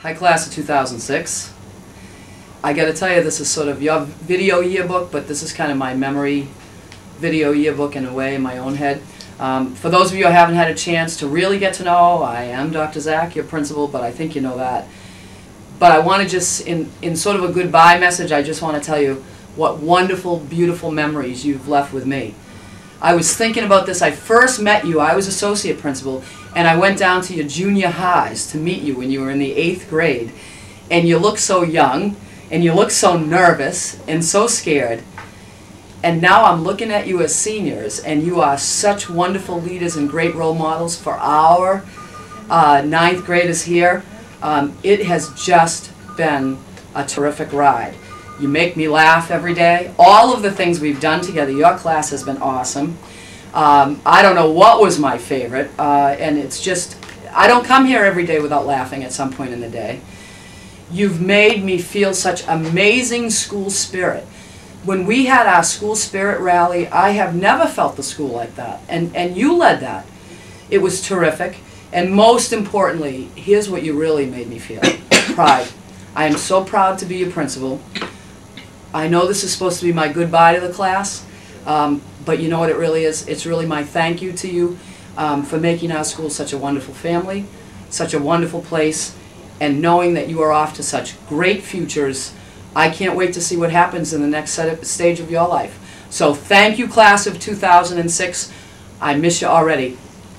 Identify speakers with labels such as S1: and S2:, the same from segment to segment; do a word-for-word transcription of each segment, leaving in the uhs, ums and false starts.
S1: Hi, class of two thousand six. I got to tell you, this is sort of your video yearbook, but this is kind of my memory video yearbook in a way, in my own head. Um, for those of you who haven't had a chance to really get to know, I am Doctor Zach, your principal, but I think you know that. But I want to just, in, in sort of a goodbye message, I just want to tell you what wonderful, beautiful memories you've left with me. I was thinking about this. I first met you, I was associate principal, and I went down to your junior highs to meet you when you were in the eighth grade. And you look so young, and you look so nervous, and so scared. And now I'm looking at you as seniors, and you are such wonderful leaders and great role models for our uh, ninth graders here. Um, it has just been a terrific ride. You make me laugh every day. All of the things we've done together, your class has been awesome. Um, I don't know what was my favorite, uh, and it's just, I don't come here every day without laughing at some point in the day. You've made me feel such amazing school spirit. When we had our school spirit rally, I have never felt the school like that, and, and you led that. It was terrific, and most importantly, here's what you really made me feel, pride. I am so proud to be your principal. I know this is supposed to be my goodbye to the class, um, but you know what it really is? It's really my thank you to you um, for making our school such a wonderful family, such a wonderful place, and knowing that you are off to such great futures. I can't wait to see what happens in the next set of, stage of your life. So thank you, class of two thousand six. I miss you already.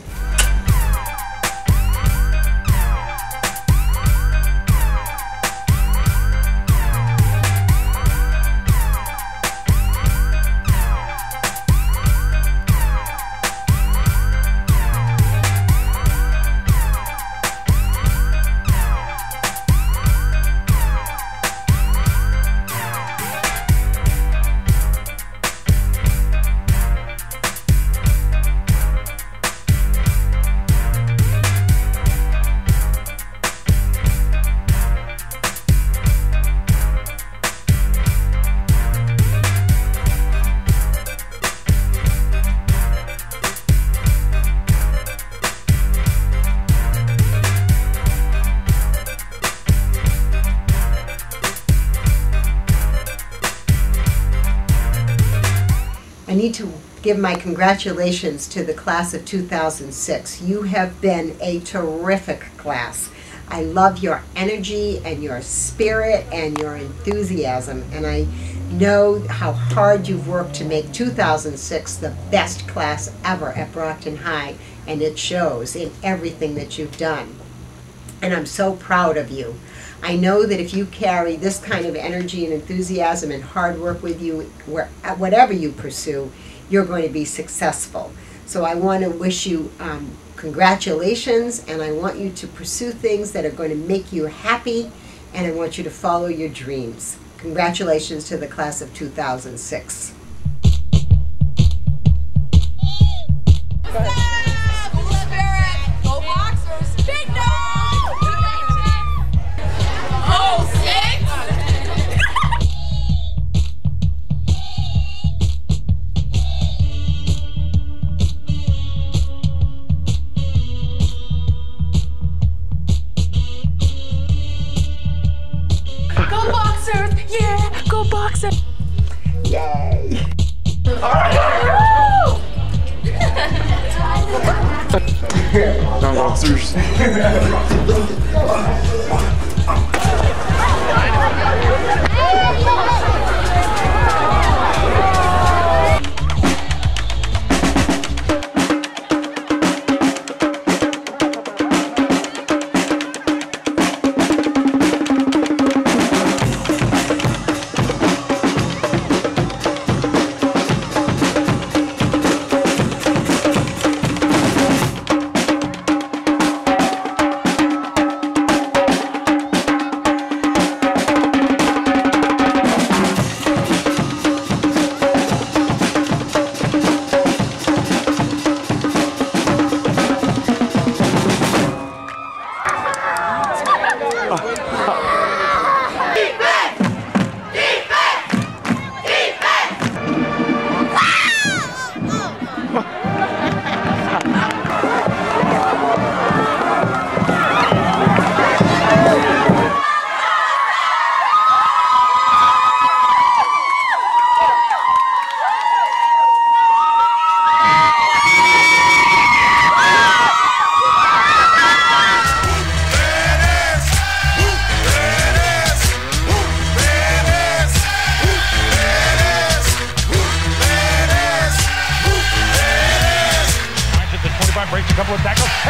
S2: I need to give my congratulations to the class of two thousand six. You have been a terrific class. I love your energy and your spirit and your enthusiasm, and I know how hard you've worked to make two thousand six the best class ever at Brockton High, and it shows in everything that you've done. And I'm so proud of you. I know that if you carry this kind of energy and enthusiasm and hard work with you, where, whatever you pursue, you're going to be successful. So I want to wish you um, congratulations, and I want you to pursue things that are going to make you happy, and I want you to follow your dreams. Congratulations to the class of two thousand six.
S3: Yeah, go Boxers!
S2: Yay!
S4: Go Boxers!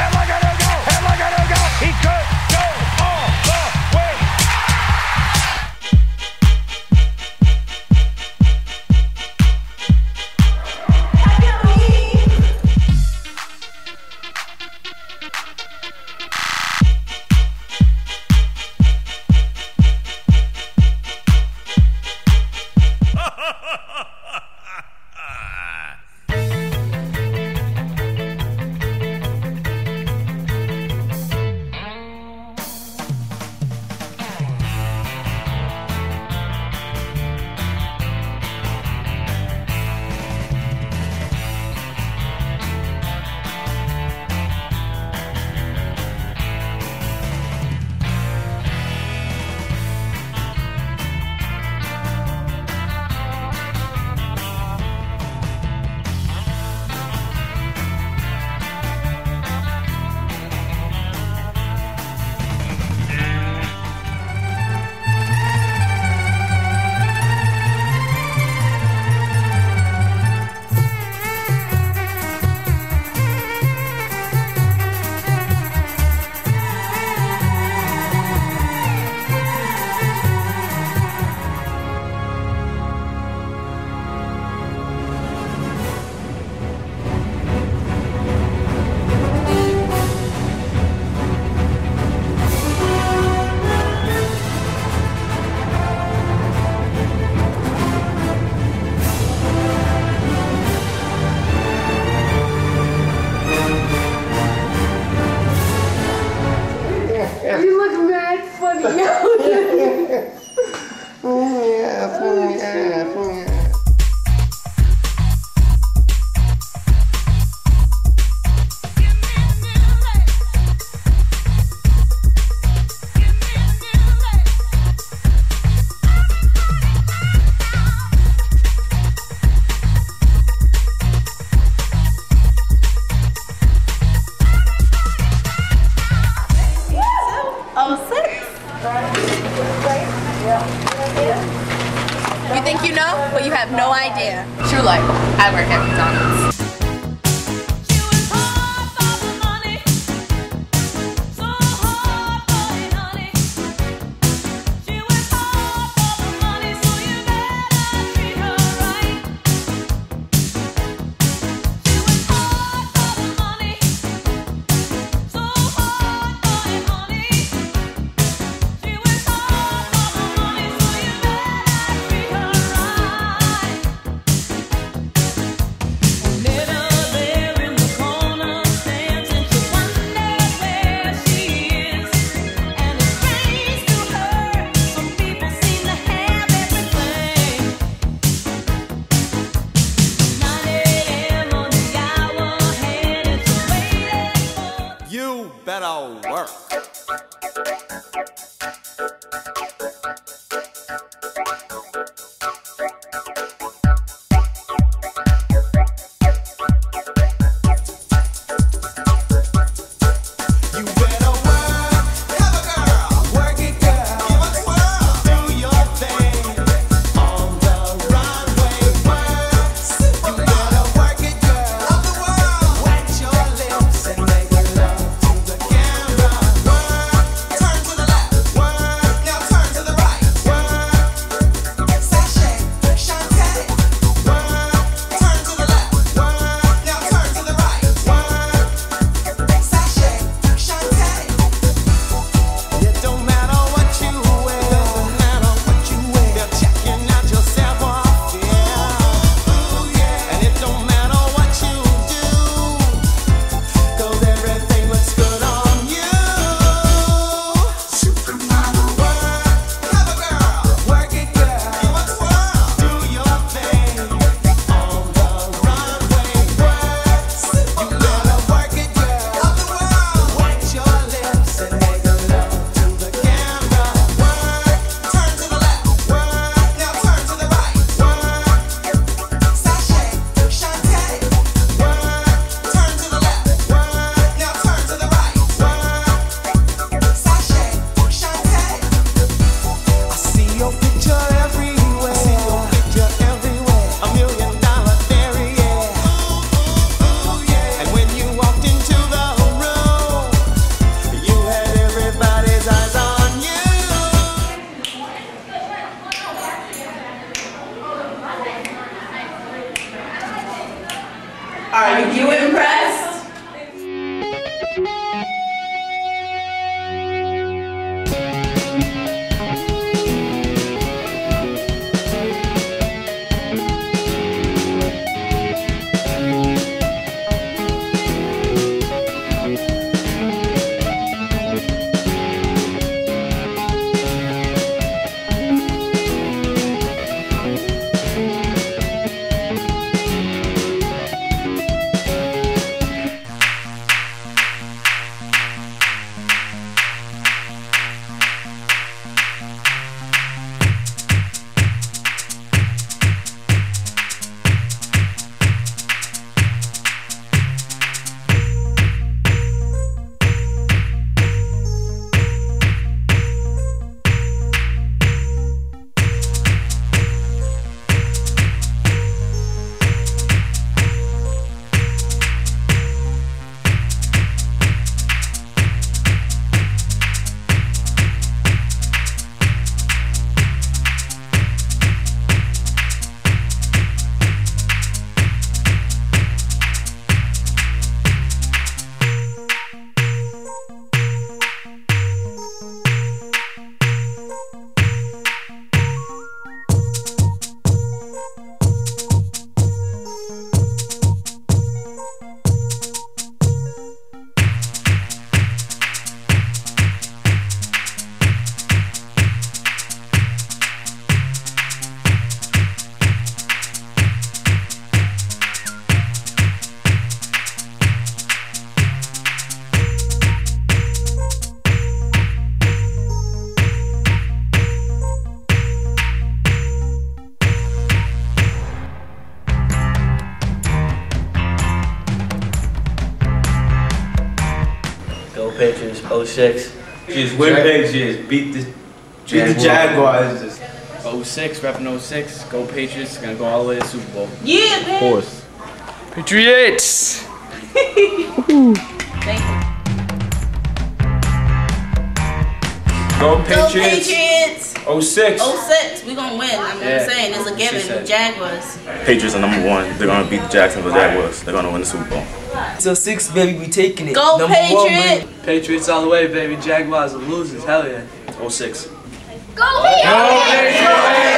S5: Am I gonna go? Am I gonna go? He could go all the way.
S3: You look mad funny.
S4: Oh yeah, oh yeah, oh yeah.
S6: You think you know, but you have no idea. True life. I work at McDonald's.
S7: You better work. Work,
S8: Patriots. oh six.
S9: Just win big, just beat the, beat the Jaguars. Just.
S10: oh six, repping oh six. Go Patriots. Gonna go all the way to the Super Bowl.
S6: Yeah, man.
S10: Of course. Patriots!
S6: Thank you.
S9: Go Patriots.
S6: Go Patriots.
S9: oh six.
S6: oh six. We gonna win. I'm
S10: Yeah.
S6: saying it's a given. Jaguars.
S11: Patriots are number one. They're gonna beat the Jacksonville Jaguars. They're gonna win the Super Bowl.
S8: So six, baby, we taking it.
S6: Go
S8: number
S6: Patriots.
S8: One,
S1: Patriots all the way, baby. Jaguars are losers. Hell yeah.
S11: oh six.
S6: Go Patriots.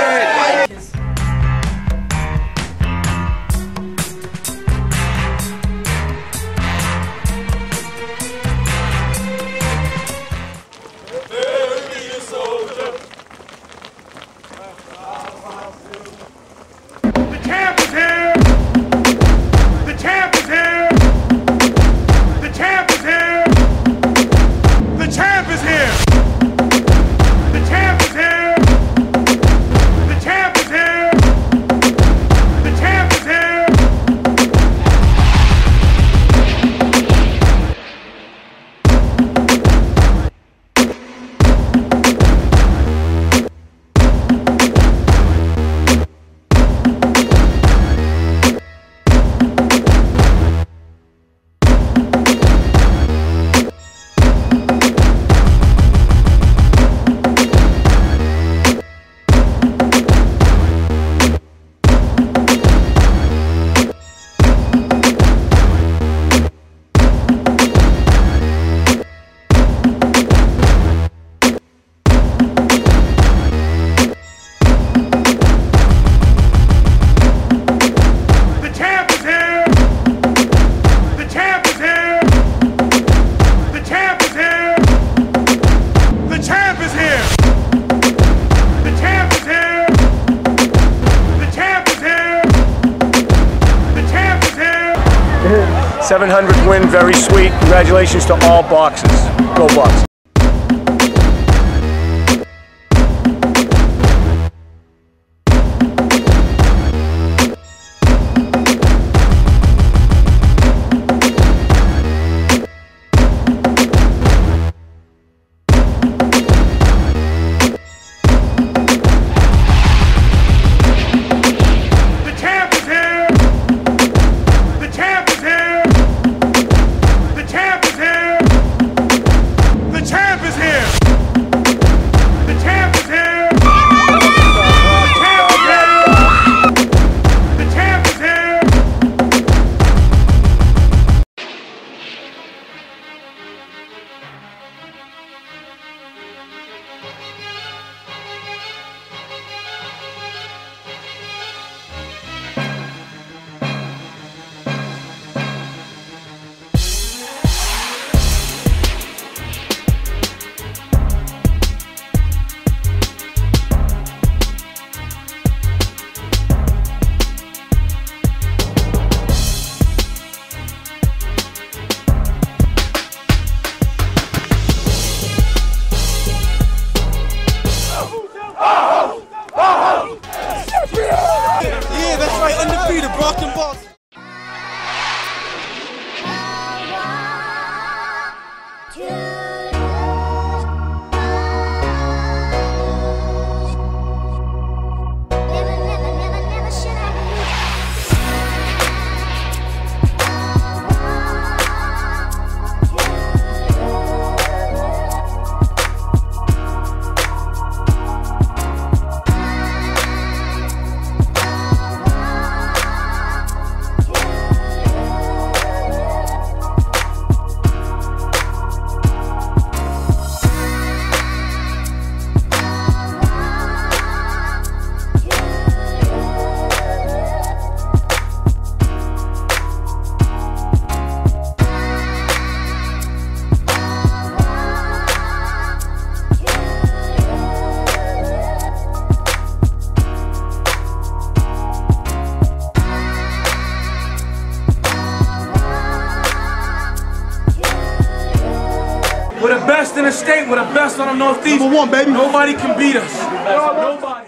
S12: seven hundredth win, very sweet. Congratulations to all boxers. Go Bucks.
S5: Yeah, that's right, undefeated, Brockton, Boston.
S9: We're the best in the state. We're the best on the Northeast. Number one, baby. Nobody can beat us. Nobody.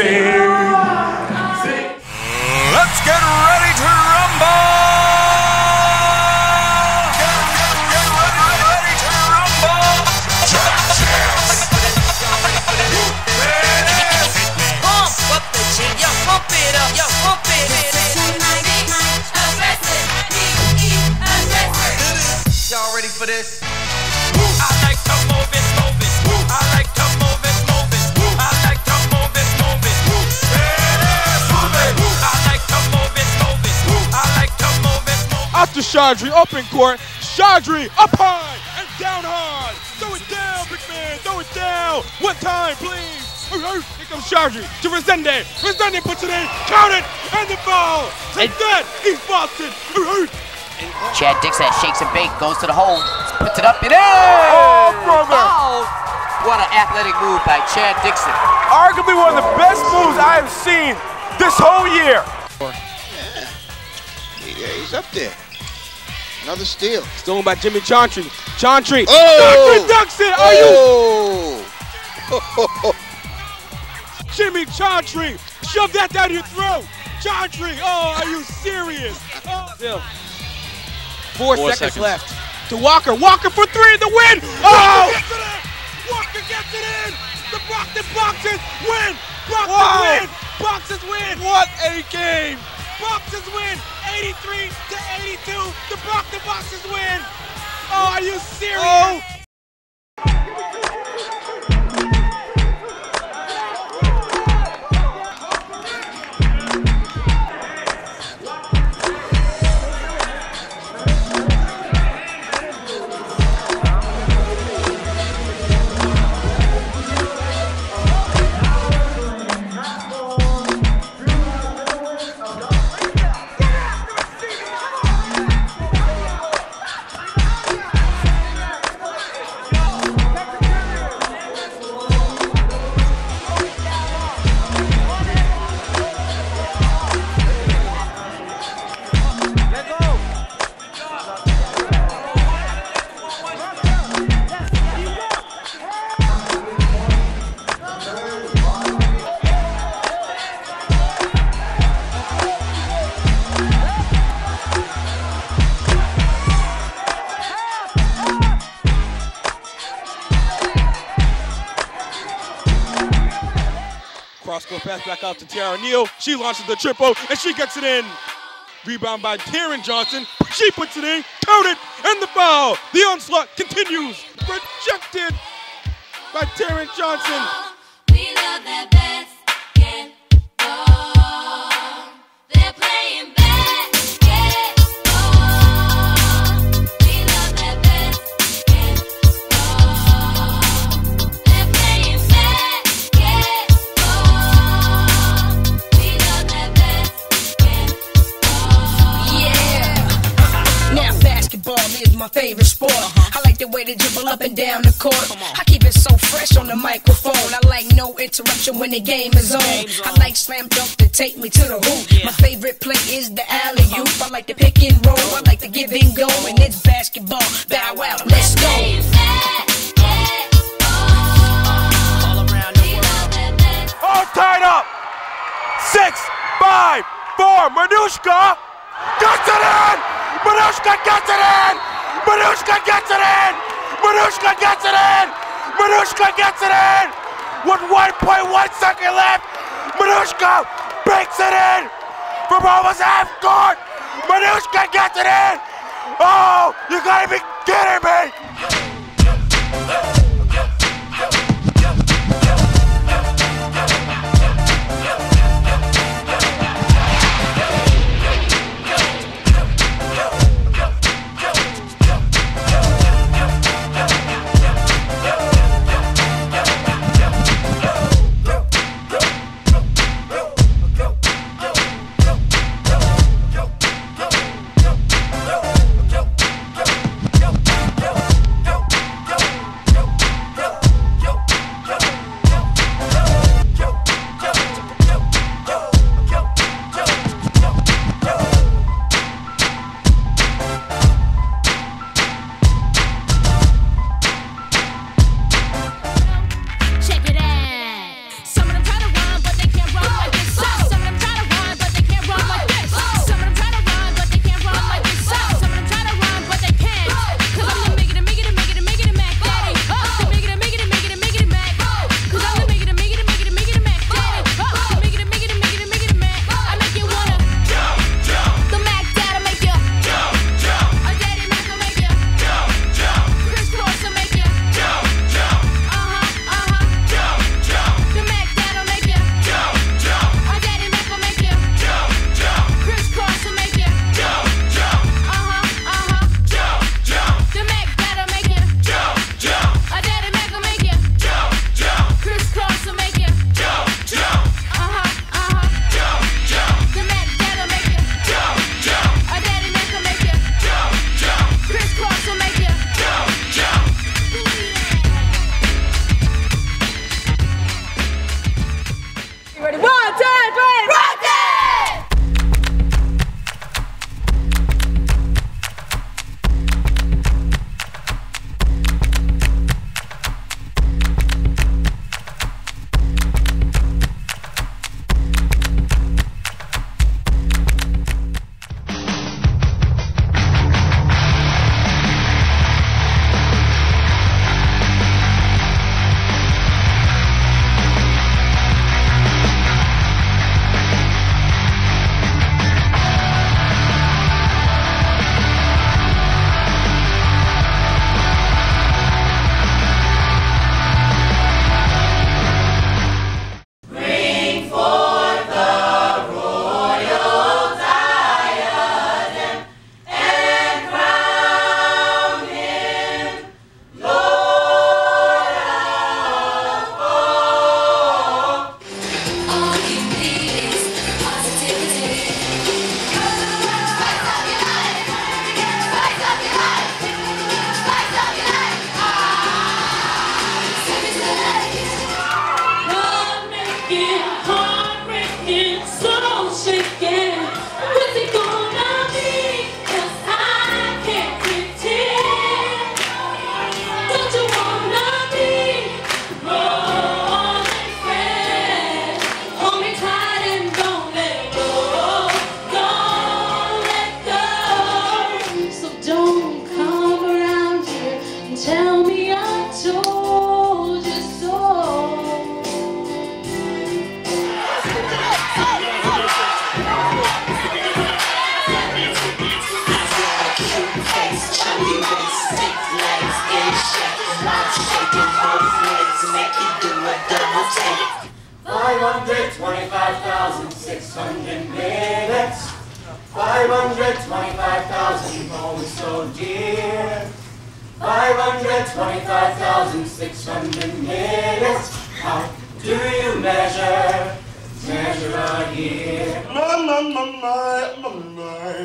S9: sing.
S5: Let's get ready to rumble! Get, get, get ready, ready to rumble! Pump up the chin, yo, pump it up, yo, pump it in. Y'all ready for this? I like to move it, move it. I like to move it, move it. I like to move it, move it.
S9: After Chaudry, up in court. Chaudry, up high and down hard. Throw it down, big man, throw it down. One time, please. Here comes Chaudry to Resende. Resende puts it in, count it, and the foul. Take that, East Boston.
S13: Chad Dixon shakes and bakes, goes to the hole, puts it up and in.
S9: Oh, brother.
S13: Oh, what an athletic move by Chad Dixon.
S9: Arguably one of the best moves I have seen this whole year.
S14: Yeah, he's up there. Another steal.
S9: Stolen by Jimmy Chauncey. Chauncey.
S14: Oh!
S9: Chauncey ducks it. Are
S14: oh!
S9: you? Jimmy Chauncey. Shove that down your throat. Chauncey. Oh, are you serious? Oh. Still. Four, Four seconds, seconds left. To Walker. Walker for three in the win. Oh! Walker gets it in. The Brockton Boxers win. Brockton wow. win. Boxers win. What a game. Boxers win. eighty-three to eighty-two. The Brockton Boxers win. Oh, are you serious? Oh. Cross-court pass back out to Tiara Neal. She launches the triple, and she gets it in. Rebound by Taryn Johnson. She puts it in, counted, and the foul. The onslaught continues. Rejected by Taryn Johnson.
S15: We love that basketball. They're playing basketball. We love that basketball. They're playing basketball. We love that basketball.
S16: Yeah. Now basketball is my favorite sport. I like the way they dribble up and down the court. I keep it so fresh on the microphone. I like no interruption when the game is on. I like slam dunk to take me to the hoop. My favorite play is the alley-oop. I like the pick and roll. I like the give and go. And it's basketball. Bow wow, let's go.
S9: All tied up. Six, five, four. Manushka gets it in. Manushka gets it in. Manushka gets it in. Manushka gets it in. Manushka gets it in. With one point one second left, Manushka breaks it in from almost half court. Manushka gets it in. Oh, you gotta be kidding me.
S17: twenty-five thousand six hundred minutes. five hundred twenty-five thousand homes so dear. five hundred twenty-five thousand six hundred minutes. How do you measure, measure a year?
S4: My, my, my, my, my, my.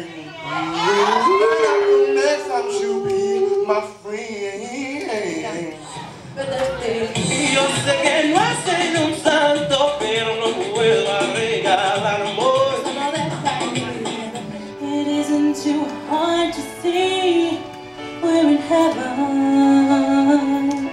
S4: Next time she'll be my friend.
S17: Yo sé que no hacen un santo, pero no puedo regalar amor.
S15: It isn't too hard to see we're in heaven.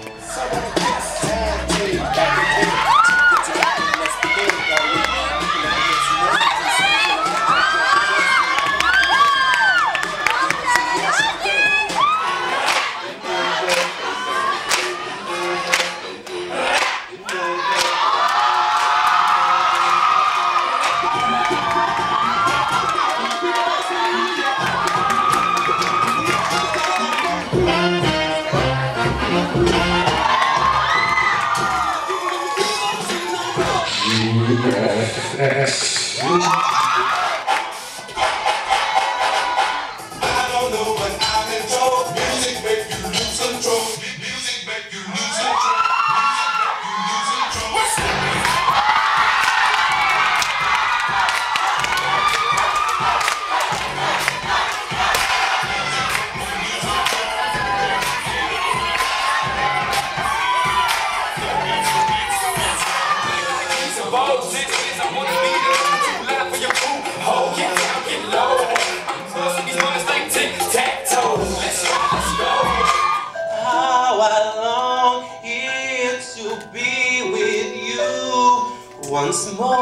S17: Once more.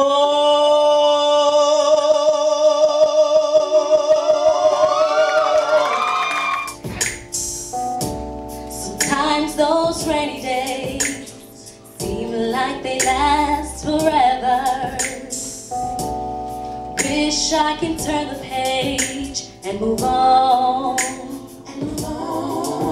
S15: Sometimes those rainy days seem like they last forever. Wish I can turn the page and move on. And move on.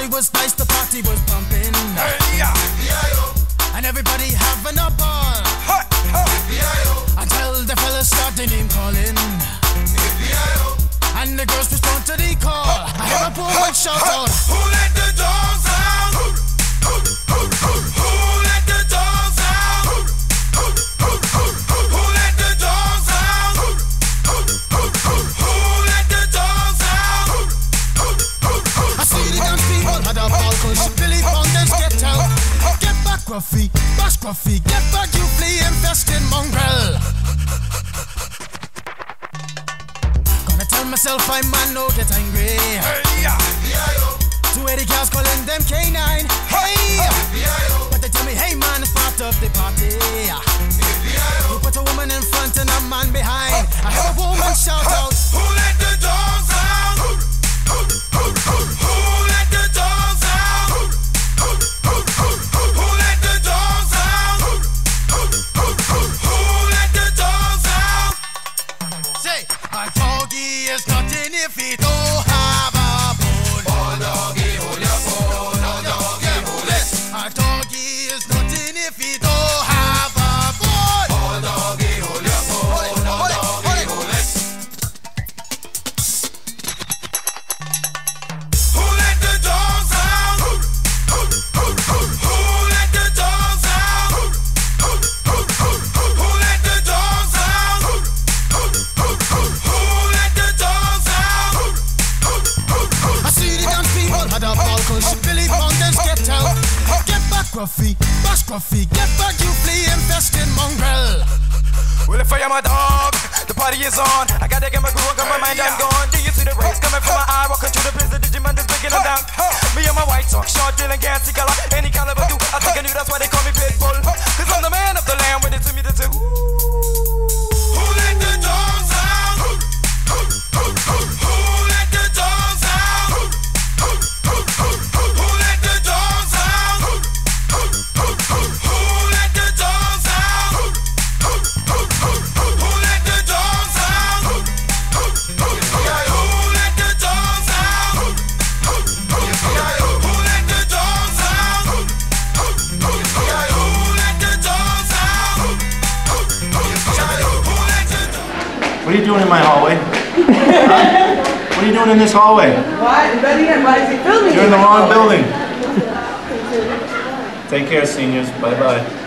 S18: party was nice, the party was pumping. Hey, yeah. And everybody having a ball. Hey, hey. Until the fellas started name calling. And the girls respond to the call. I have a poor one shout out. Who let the dogs out? Who, who, who, who, who let the dogs out? Who, who, who, who, who let the dogs out? Who, who, who, who, who let the dogs out? Who, who, who, who, I see the dance people had a ball push. Billy Fountains get out. Get back, Gruffy, bash Gruffy. Get back, you flea infested mongrel. Tell myself I'm man, no get angry. Hey, yeah. Two eighty girls calling them K nine. Hey, but they tell me, hey man, it's part of the party. You put a woman in front and a man behind. I have a woman shout out. Who let the dogs out? Who, who, who, who, who let the dogs out? Who, who, who, who, who let the dogs out? Who, who, who, who, who let the dogs out? Say, I doggy is nothing if he don't have a bone. Oh, doggy, hold your bone. Oh, doggy, hold it. A doggy is nothing if he don't have a bone. Oh, doggy, hold your bone. Oh, doggy, hold it. Who let the dogs out? Who, who, who, who, who let the dogs out? Who, who, who, who, who let the dogs out? Who, who, who, who, who let the dogs out? I see the dance people had a ball push. Billy Fountains get out. Get back, Gruffy, bash Gruffy. Get back, you flea infested mongrel.
S5: Well, if I am a dog, the party is on. I gotta get my groove on, cause my mind I'm gone. Do you see the rays coming from my eye? Walking through the prison, Digimon is breaking them down. Me and my white talk, short, dealing, gassy color. Any caliber do, I think I knew that's why they call me Pitbull. Cause I'm the man of the land, with it to me the two. Who let the dogs out? Who, who, who, who, who let the dogs out? Who, who, who, who, who let the dogs out? Who, who, who, who, who let the dogs out? Who, who, who, who, who let the dogs out? Who, who, who, who, who let the dogs out? Who, who, who, who, who let the dogs out? Who, who, who, who, who let the dogs out? Who, who, who, who let the dogs?
S11: What are you doing in my hallway? Huh? What are you doing in this hallway?
S19: What? Why is he filming?
S11: You're in the wrong building. Take care, seniors. Bye-bye.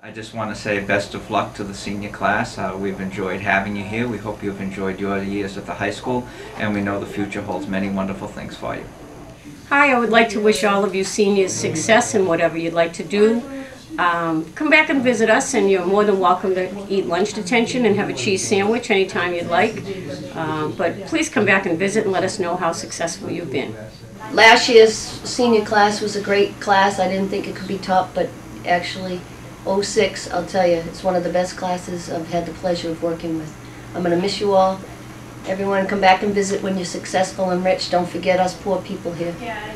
S20: I just want to say best of luck to the senior class. Uh, we've enjoyed having you here. We hope you've enjoyed your years at the high school, and we know the future holds many wonderful things for you.
S21: Hi, I would like to wish all of you seniors success in whatever you'd like to do. Um, come back and visit us, and you're more than welcome to eat lunch detention and have a cheese sandwich anytime you'd like. Um, but please come back and visit and let us know how successful you've been.
S22: Last year's senior class was a great class. I didn't think it could be topped, but actually oh six, I'll tell you, it's one of the best classes I've had the pleasure of working with. I'm going to miss you all. Everyone come back and visit when you're successful and rich. Don't forget us poor people here.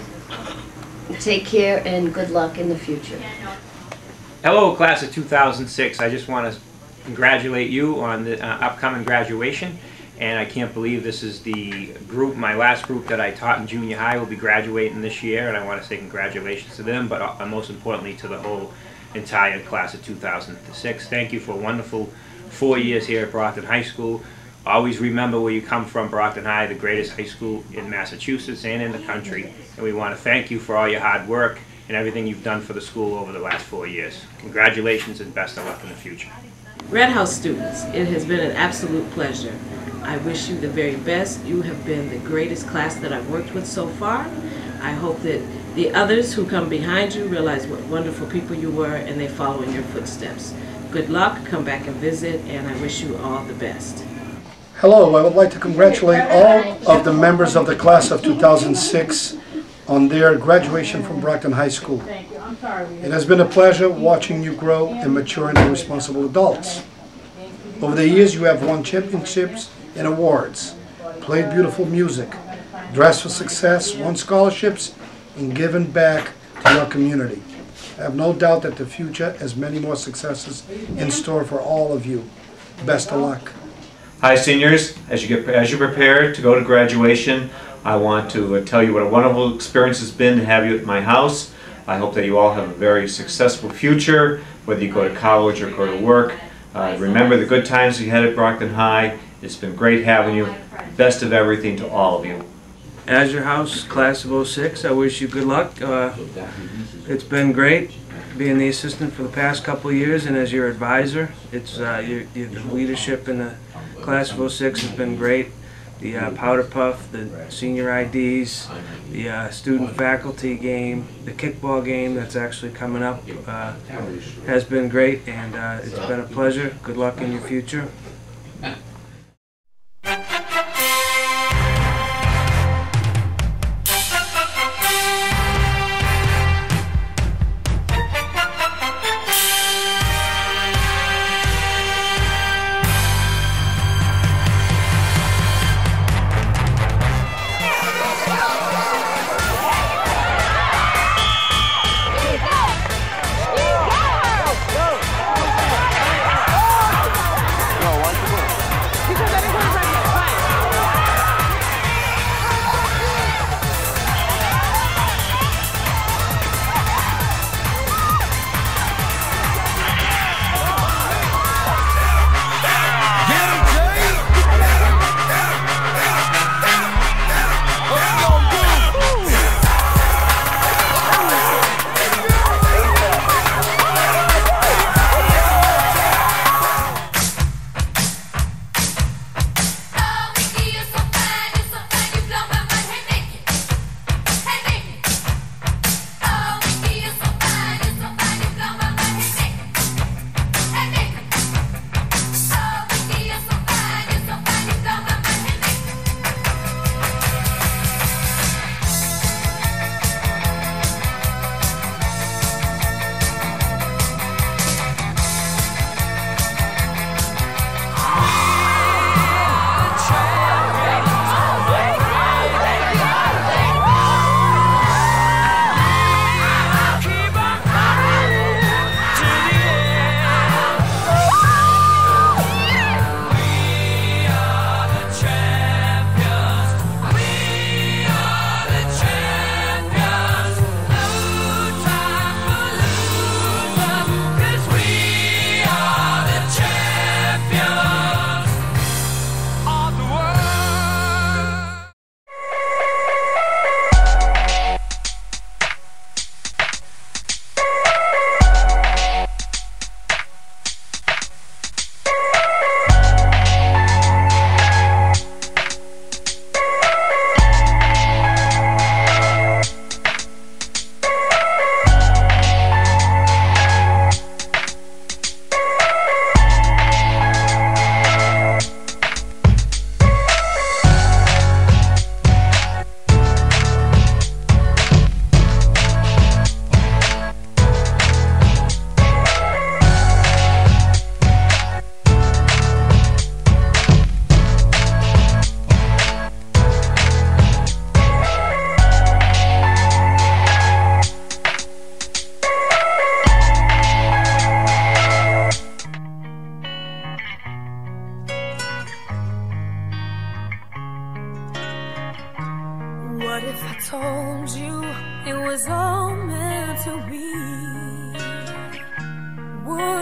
S22: Take care and good luck in the future.
S23: Hello, class of two thousand six. I just want to congratulate you on the uh, upcoming graduation, and I can't believe this is the group, my last group that I taught in junior high will be graduating this year, and I want to say congratulations to them, but uh, most importantly to the whole entire class of two thousand six. Thank you for a wonderful four years here at Brockton High School. Always remember where you come from, Brockton High, the greatest high school in Massachusetts and in the country, and we want to thank you for all your hard work and everything you've done for the school over the last four years. Congratulations and best of luck in the future.
S24: Red House students, it has been an absolute pleasure. I wish you the very best. You have been the greatest class that I've worked with so far. I hope that the others who come behind you realize what wonderful people you were and they follow in your footsteps. Good luck, come back and visit, and I wish you all the best.
S25: Hello, I would like to congratulate all of the members of the class of two thousand six on their graduation from Brockton High School. It has been a pleasure watching you grow and mature into responsible adults. Over the years, you have won championships and awards, played beautiful music, dressed for success, won scholarships, and given back to your community. I have no doubt that the future has many more successes in store for all of you. Best of luck.
S26: Hi seniors, as you get as you prepare to go to graduation, I want to uh, tell you what a wonderful experience it's been to have you at my house. I hope that you all have a very successful future, whether you go to college or go to work. Uh, remember the good times you had at Brockton High. It's been great having you. Best of everything to all of you.
S27: As your house, class of oh six, I wish you good luck. Uh, it's been great being the assistant for the past couple of years, and as your advisor, it's uh, your, your leadership in the class of oh six has been great. The uh, powder puff, the senior I Ds, the uh, student-faculty game, the kickball game that's actually coming up uh, has been great, and uh, it's been a pleasure. Good luck in your future.
S28: Go,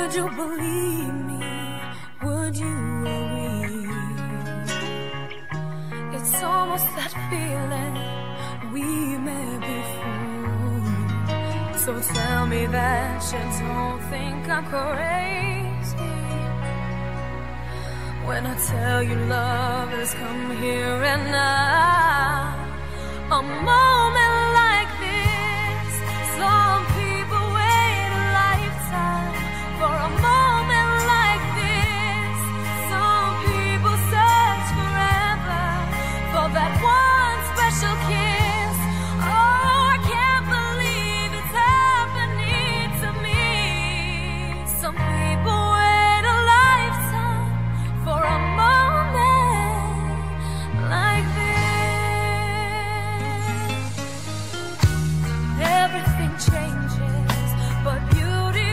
S1: Would you believe me? Would you agree? It's almost that feeling we met before. So tell me that you don't think I'm crazy when I tell you love has come here and now. A moment like this, some people wait a lifetime for a moment like this. Some people search forever for that one special kiss. Oh, I can't believe it's happening to me. Some people wait a lifetime for a moment like this. Everything changes, but beauty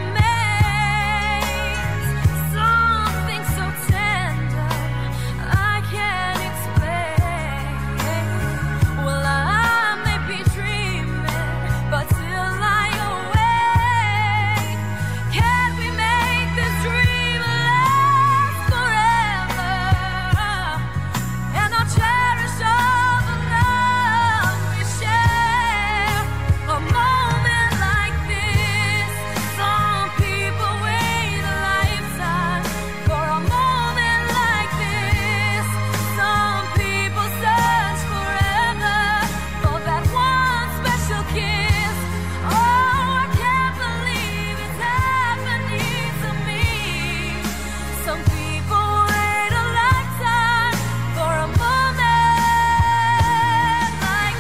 S1: remains. Something so tender I can't explain. Well, I may be dreaming, but till I awake, can we make this dream last forever? And I'll cherish all the love we share. A moment like this, some people wait a lifetime for a moment like this. Some people search forever for that one special kiss. Oh, I can't believe it's happening to me. Some people wait a lifetime for a moment like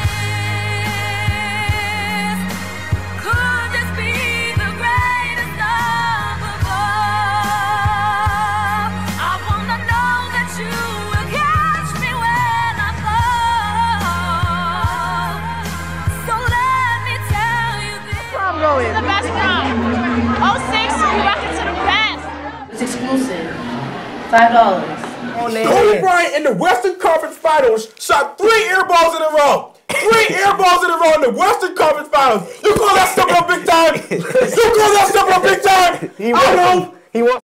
S1: this. Could this be the greatest love of all? I wanna know that you will catch me when I fall. So let me tell you this.
S19: Prom going.
S1: The best prom. oh six, we rock it to the best.
S22: It's exclusive. Five dollars.
S4: Kobe Bryant in the Western Conference Finals shot three air balls in a row. Three air balls in a row in the Western Conference Finals. You call that stuff on big time? You call that stuff on big time?
S19: He
S4: I know.
S19: He won.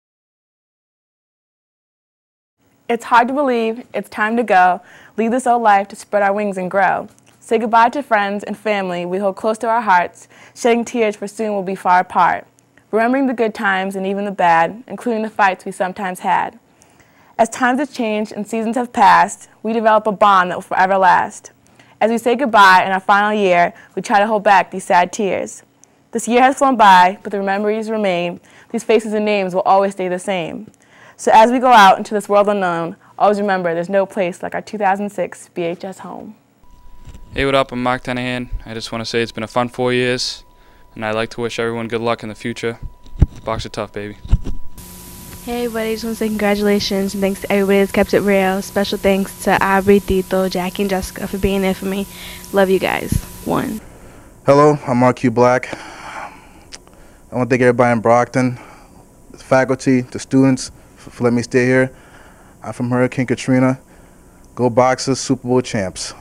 S19: It's hard to believe it's time to go. Leave this old life to spread our wings and grow. Say goodbye to friends and family we hold close to our hearts, shedding tears for soon we'll be far apart. Remembering the good times and even the bad, including the fights we sometimes had. As times have changed and seasons have passed, we develop a bond that will forever last. As we say goodbye in our final year, we try to hold back these sad tears. This year has flown by, but the memories remain. These faces and names will always stay the same. So as we go out into this world unknown, always remember there's no place like our two thousand six B H S home.
S2: Hey, what up? I'm Mark Tenahan. I just want to say it's been a fun four years, and I'd like to wish everyone good luck in the future. Box are tough, baby.
S3: Hey everybody, I just want to say congratulations and thanks to everybody that's kept it real. Special thanks to Aubrey, Tito, Jackie, and Jessica for being there for me. Love you guys. One.
S6: Hello, I'm Mark Q. Black. I want to thank everybody in Brockton, the faculty, the students, for, for letting me stay here. I'm from Hurricane Katrina. Go Boxers, Super Bowl champs.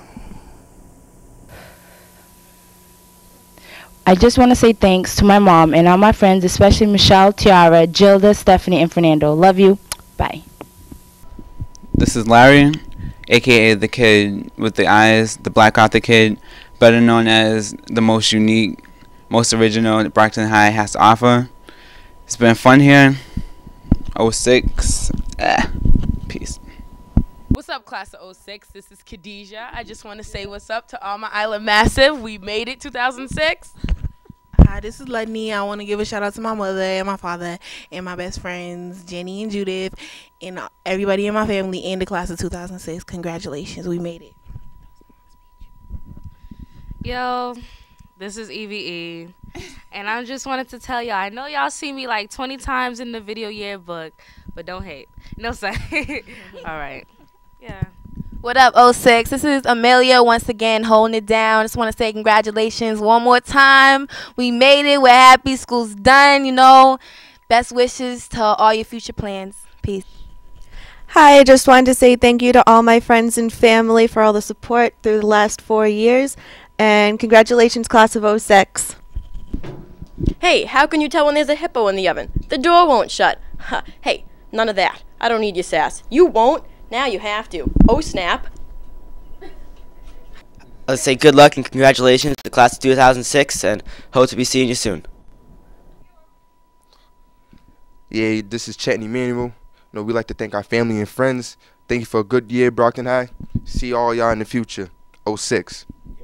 S3: I just want to say thanks to my mom and all my friends, especially Michelle, Tiara, Gilda, Stephanie, and Fernando. Love you. Bye.
S7: This is Larry, a k a the kid with the eyes, the Black Arthur kid, better known as the most unique, most original that Brockton High has to offer. It's been fun here. oh six. Ah, peace.
S8: What's up, class of oh six? This is Khadijah. I just want to say what's up to all my Island Massive. We made it two thousand six.
S10: Hi, this is Ludney. I want to give a shout out to my mother and my father and my best friends, Jenny and Judith, and everybody in my family in the class of two thousand six. Congratulations. We made it.
S28: Yo, this is E V E, and I just wanted to tell y'all, I know y'all see me like twenty times in the video yearbook, but don't hate. No, sorry. All right. Yeah.
S29: What up, oh six? This is Amelia once again holding it down. Just want to say congratulations one more time. We made it. We're happy. School's done, you know. Best wishes to all your future plans. Peace.
S30: Hi, I just wanted to say thank you to all my friends and family for all the support through the last four years. And congratulations, class of oh six.
S5: Hey, how can you tell when there's a hippo in the oven? The door won't shut. Ha, hey, none of that. I don't need your sass. You won't? Now you have to. Oh, snap.
S9: Let's say good luck and congratulations to the class of two thousand six, and hope to be seeing you soon.
S11: Yeah, this is Chetney Manuel. You know, we'd like to thank our family and friends. Thank you for a good year, Brockton High. See all y'all in the future. oh six.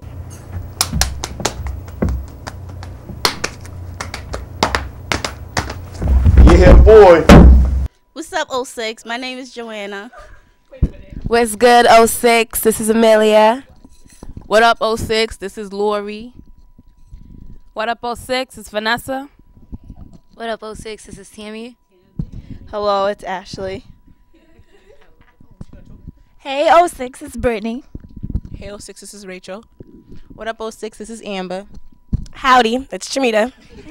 S4: Yeah, boy.
S12: What's up, oh six? My name is Joanna.
S29: What's good, oh six? This is Amelia.
S8: What up, oh six? This is Lori. What up, oh six? It's Vanessa.
S13: What up, oh six? This is Tammy.
S30: Hello, it's Ashley.
S29: Hey, oh six, it's Brittany.
S10: Hey, oh six, this is Rachel. What up, oh six? This is Amber.
S5: Howdy, it's Chamita.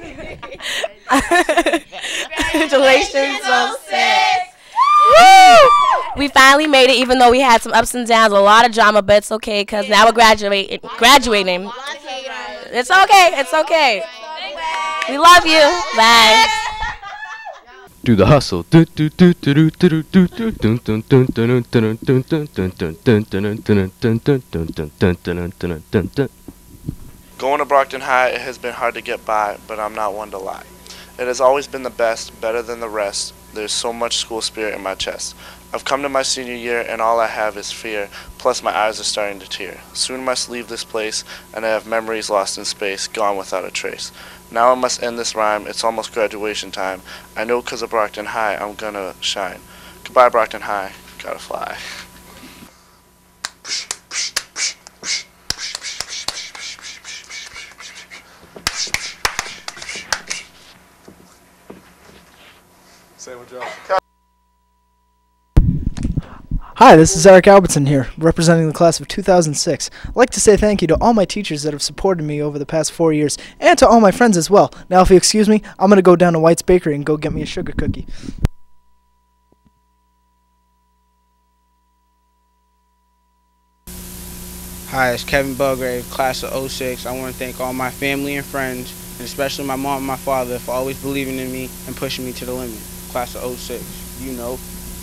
S5: Congratulations, oh six. Woo! We finally made it, even though we had some ups and downs, a lot of drama, but it's okay, because now we're graduating. graduating. It's okay, it's okay. We love you. Bye.
S14: Do the hustle.
S6: Going to Brockton High, it has been hard to get by, but I'm not one to lie. It has always been the best, better than the rest. There's so much school spirit in my chest. I've come to my senior year and all I have is fear, plus my eyes are starting to tear. Soon must leave this place, and I have memories lost in space, gone without a trace. Now I must end this rhyme, it's almost graduation time. I know 'cause of Brockton High, I'm gonna shine. Goodbye Brockton High, gotta fly.
S15: Hi, this is Eric Albertson here, representing the class of two thousand six. I'd like to say thank you to all my teachers that have supported me over the past four years, and to all my friends as well. Now, if you excuse me, I'm going to go down to White's Bakery and go get me a sugar cookie.
S16: Hi, it's Kevin Belgrave, class of oh six. I want to thank all my family and friends, and especially my mom and my father, for always believing in me and pushing me to the limit. Class of oh six, you know.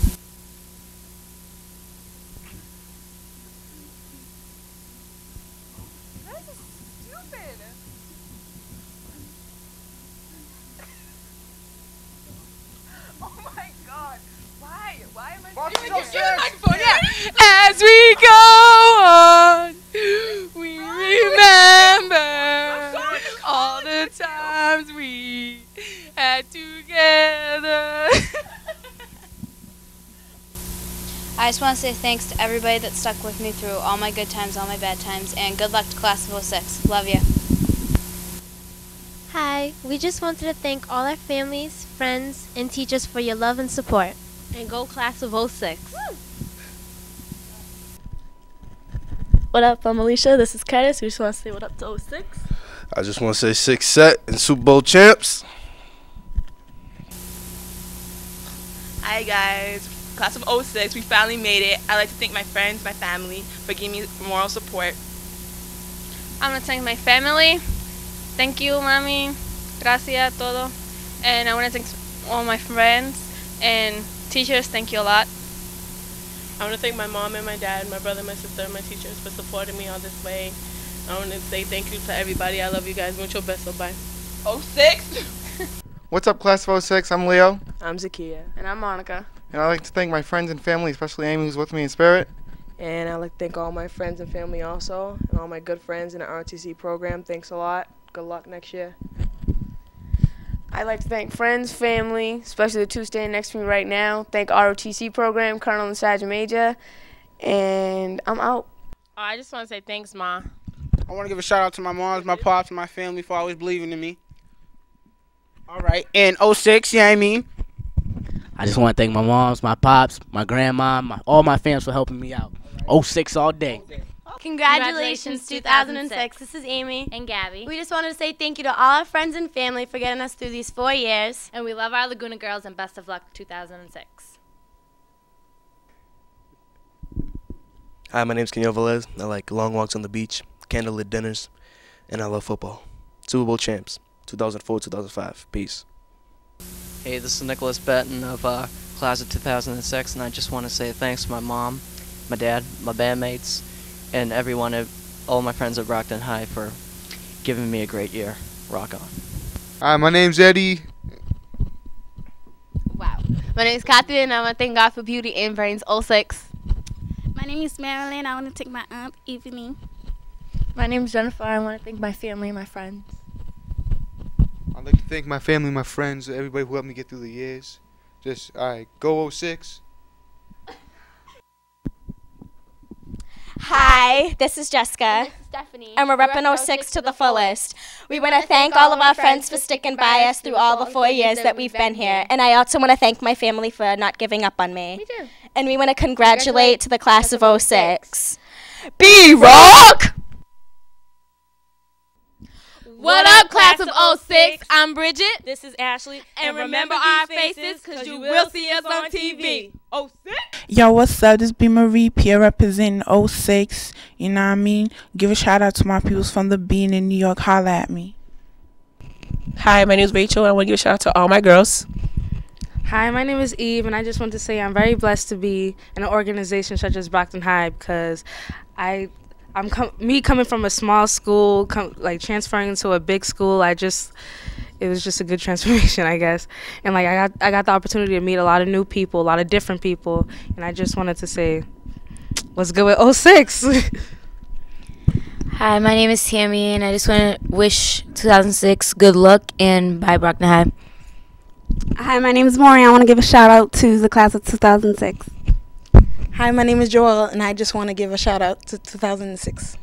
S8: As we go on, we remember all the times we had together.
S13: I just want to say thanks to everybody that stuck with me through all my good times, all my bad times, and good luck to class of oh six. Love you.
S17: Hi, we just wanted to thank all our families, friends, and teachers for your love and support.
S13: And go class of oh six.
S5: What up, I'm Alicia. This is Curtis. We just want to say what up to oh six.
S11: I just want to say six set and Super Bowl champs.
S10: Hi, guys. Class of oh six, we finally made it. I'd like to thank my friends, my family, for giving me moral support.
S18: I'm going to thank my family. Thank you, Mami. Gracias, todo. And I want to thank all my friends and teachers. Thank you a lot.
S10: I want to thank my mom and my dad, my brother, my sister, and my teachers for supporting me all this way. I want to say thank you to everybody. I love you guys. Mucho beso. Bye. oh six.
S11: What's up, class of oh six? I'm Leo.
S10: I'm Zakia.
S18: And I'm Monica.
S11: And I'd like to thank my friends and family, especially Amy, who's with me in spirit.
S10: And I'd like to thank all my friends and family also, and all my good friends in the R T C program. Thanks a lot. Good luck next year.
S8: I'd like to thank friends, family, especially the two standing next to me right now. Thank R O T C program, Colonel and Sergeant Major, and I'm out.
S5: Oh, I just want to say thanks, Ma.
S27: I want to give a shout out to my moms, my pops, and my family for always believing in me. All right, and oh six, yeah, I mean.
S31: I just want to thank my moms, my pops, my grandma, my, all my fans for helping me out. oh six all day.
S17: Congratulations, two thousand six. This is Amy.
S13: And Gabby.
S17: We just wanted to say thank you to all our friends and family for getting us through these four years.
S13: And we love our Laguna girls and best of luck two thousand six.
S32: Hi, my name's Kenyo Velez. I like long walks on the beach, candlelit dinners, and I love football. Super Bowl champs. two thousand four, two thousand five. Peace.
S1: Hey, this is Nicholas Benton of uh, class of two thousand six, and I just want to say thanks to my mom, my dad, my bandmates, and everyone, at, all my friends at Brockton High for giving me a great year. Rock on.
S11: Hi, my name's Eddie.
S29: Wow. My name's Kathy, and I want to thank God for beauty and brains. oh six.
S12: My name is Marilyn. I want to thank my aunt, Evening.
S2: My name is Jennifer. I want to thank my family and my friends.
S11: I'd like to thank my family, my friends, everybody who helped me get through the years. Just, all right, go oh six.
S3: Hi, this is Jessica.
S29: And this is Stephanie.
S3: And we're repping oh six to the fullest. We want to thank all of our friends for sticking by us through all the four years that we've been here. And I also want to thank my family for not giving up on me.
S29: Me too.
S3: And we want to congratulate to the class of oh six. B-Rock!
S7: What up, class of oh six? I'm Bridget.
S28: This is Ashley.
S7: And remember our faces, because you will see us on T V. oh six?
S10: Yo, what's up? This be Marie Pierre representing oh six. You know what I mean? Give a shout out to my peoples from the Bean in New York. Holla at me.
S19: Hi, my name is Rachel. I want to give a shout out to all my girls.
S28: Hi, my name is Eve, and I just want to say I'm very blessed to be in an organization such as Brockton High because I, I'm com- me coming from a small school, com- like transferring into a big school. I just, it was just a good transformation, I guess. And like I got, I got the opportunity to meet a lot of new people, a lot of different people, and I just wanted to say, what's good with oh six?
S2: Hi, my name is Tammy, and I just want to wish two thousand six good luck and bye Brockton High.
S20: Hi, my name is Maureen. I want to give a shout out to the class of two thousand six.
S10: Hi, my name is Joel, and I just want to give a shout out to two thousand six.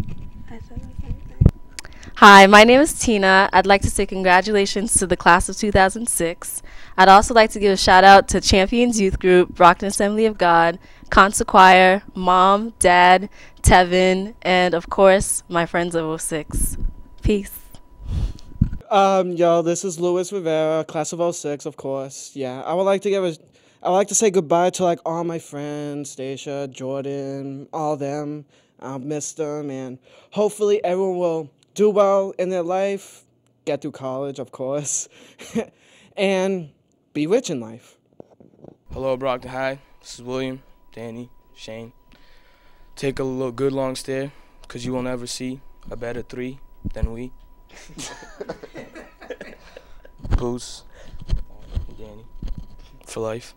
S21: Hi, my name is Tina. I'd like to say congratulations to the class of two thousand six. I'd also like to give a shout out to Champions Youth Group, Brockton Assembly of God, Concert Choir, Mom, Dad, Tevin, and of course, my friends of oh six. Peace.
S22: Um, yo, this is Luis Rivera, class of oh six, of course. Yeah, I would like to give a, I would like to say goodbye to like all my friends, Stacia, Jordan, all them. I'll miss them, and hopefully everyone will do well in their life, get through college, of course, and be rich in life.
S16: Hello, Brockton High. This is William, Danny, Shane. Take a little good long stare, because you will never see a better three than we. Boost, Danny, for life.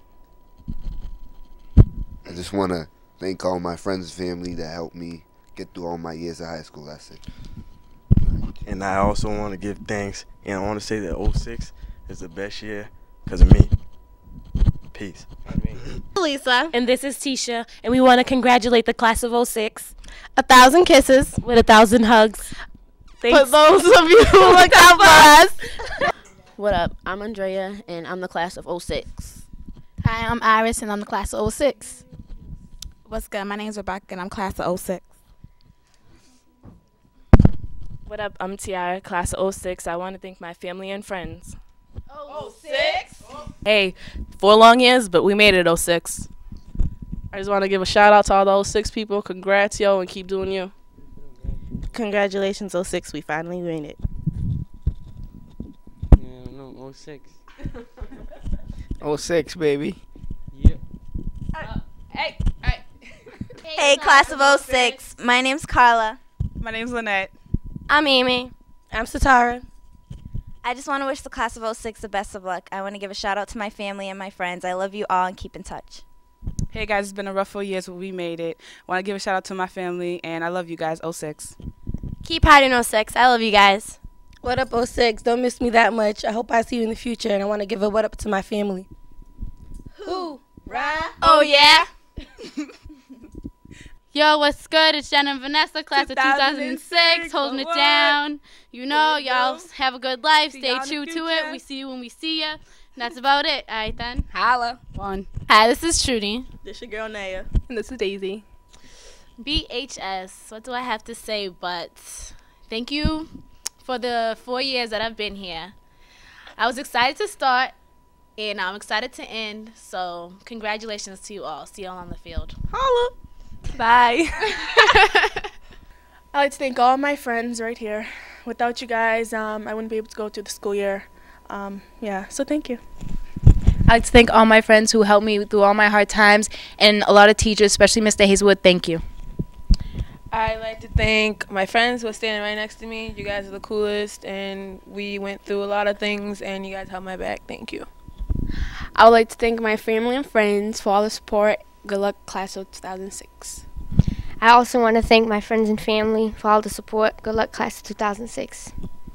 S23: I just want to thank all my friends and family that helped me get through all my years of high school. That's it.
S32: And I also want to give thanks, and I want to say that oh six is the best year because of me. Peace.
S3: Lisa.
S28: And this is Tisha, and we want to congratulate the class of oh six.
S29: A thousand kisses
S28: with a thousand hugs. Thanks.
S29: For those of you who look out for us.
S24: What up? I'm Andrea, and I'm the class of oh six.
S21: Hi, I'm Iris, and I'm the class of oh six.
S22: What's good? My name's Rebecca, and I'm class of oh six.
S28: What up? I'm Tiara, class of oh six. I want to thank my family and friends.
S21: oh six?
S28: Hey, four long years, but we made it oh six. I just want to give a shout out to all the oh six people. Congrats, yo, and keep doing you.
S21: Congratulations, oh six. We finally made it.
S16: Yeah, no, oh six.
S22: oh six, baby.
S16: Yeah.
S20: Uh, hey, hey.
S21: Hey, class of oh six. My name's Carla.
S22: My name's Lynette.
S29: I'm Amy.
S28: I'm Satara.
S21: I just want to wish the class of oh six the best of luck. I want to give a shout out to my family and my friends. I love you all and keep in touch.
S22: Hey guys, it's been a rough four years, but we made it. I want to give a shout out to my family, and I love you guys, oh six.
S29: Keep hiding oh six. I love you guys.
S28: What up, oh six? Don't miss me that much. I hope I see you in the future, and I want to give a what up to my family.
S21: Who? Right? Oh, yeah?
S20: Yo, what's good? It's Jen and Vanessa, class of two thousand six, holding it down. You know, y'all have a good life. Stay true to it. We see you when we see ya. That's about it. All right, then.
S28: Holla.
S20: One.
S21: Hi, this is Trudy.
S28: This your girl, Naya.
S22: And this is Daisy.
S20: B H S. What do I have to say but thank you for the four years that I've been here. I was excited to start, and I'm excited to end. So congratulations to you all. See y'all on the field.
S28: Holla.
S22: Bye. I'd like to thank all my friends right here.
S4: without you guys, um, I wouldn't be able to go through the school year. Um, yeah, so thank you.
S20: I'd like to thank all my friends who helped me through all my hard times, and a lot of teachers, especially Mister Hazelwood. Thank you.
S5: I'd like to thank my friends who are standing right next to me. You guys are the coolest, and we went through a lot of things, and you guys held my back. Thank you.
S12: I would like to thank my family and friends for all the support. Good luck, class of two thousand six.
S17: I also want to thank my friends and family for all the support. Good luck, class of two thousand six.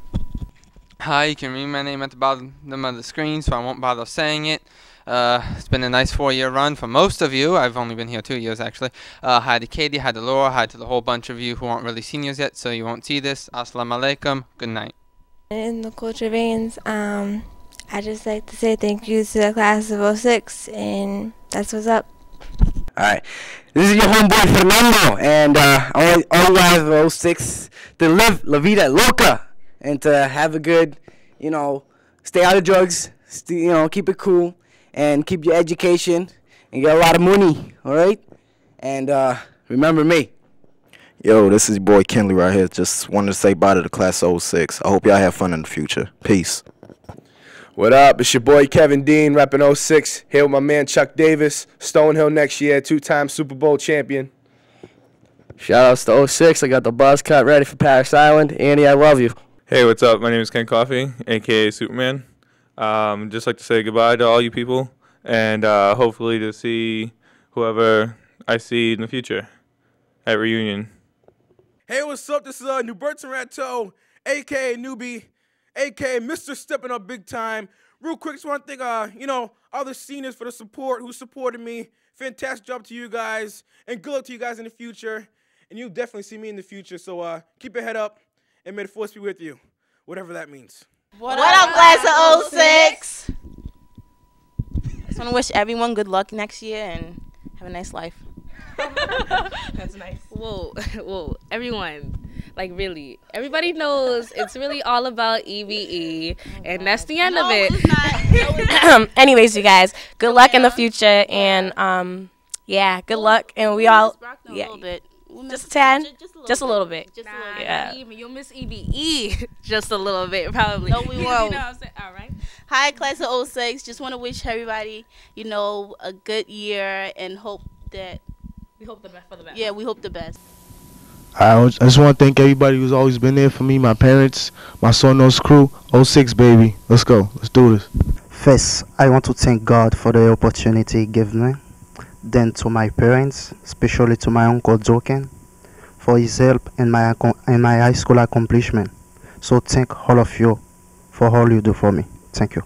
S6: Hi, you can read my name at the bottom of the screen, so I won't bother saying it. Uh, it's been a nice four-year run for most of you. I've only been here two years, actually. Uh, hi to Katie, hi to Laura, hi to the whole bunch of you who aren't really seniors yet, so you won't see this. Assalamu alaikum. Good night.
S8: In the culture veins, um, I just like to say thank you to the class of oh six, and that's what's up.
S9: Alright, this is your homeboy Fernando, and uh, all, all you guys of oh six to live La Vida Loca, and to have a good, you know, stay out of drugs, st you know, keep it cool, and keep your education, and get a lot of money, alright? And uh, remember me.
S32: Yo, this is your boy Kenley right here. Just wanted to say bye to the class of oh six. I hope y'all have fun in the future. Peace.
S14: What up? It's your boy Kevin Dean, repping oh six, here with my man Chuck Davis, Stonehill next year, two-time Super Bowl champion.
S31: Shout outs to oh six. I got the buzz cut ready for Paris Island. Andy, I love you.
S15: Hey, what's up? My name is Ken Coffey, a k a. Superman. Um, just like to say goodbye to all you people, and uh, hopefully to see whoever I see in the future at reunion.
S18: Hey, what's up? This is uh, New Burton Ratto, a k a. Newbie, a k a. Mister Stepping Up Big Time. Real quick, just want to thank, uh, you know, all the seniors for the support, who supported me. Fantastic job to you guys, and good luck to you guys in the future. And you'll definitely see me in the future, so uh, keep your head up, and may the force be with you, whatever that means.
S29: What, what up, class of oh six? I just want to wish everyone good luck next year and have a nice life.
S4: That's nice.
S28: Whoa, whoa, everyone. Like, really, everybody knows it's really all about E V E, oh, and that's the end
S29: no,
S28: of it.
S29: It's not. No, it's Anyways, you guys, good luck in the future, and um, yeah, good luck, and we all, yeah, a little bit. Just ten, just, just, a just a little bit.
S28: Just
S29: nah,
S28: a little
S29: yeah.
S28: bit. Even you'll miss E V E just a little bit, probably.
S29: No, we won't.
S28: You know what I'm saying? All right.
S29: Hi, class of oh six. Just want to wish everybody, you know, a good year, and hope that
S28: we hope the best for the best.
S29: Yeah, we hope the best.
S25: I, was, I just want to thank everybody who's always been there for me, my parents, my Sonos crew. oh six, baby. Let's go. Let's do this.
S26: First, I want to thank God for the opportunity he gave me. Then to my parents, especially to my uncle Joken, for his help in my, in my high school accomplishment. So thank all of you for all you do for me. Thank you.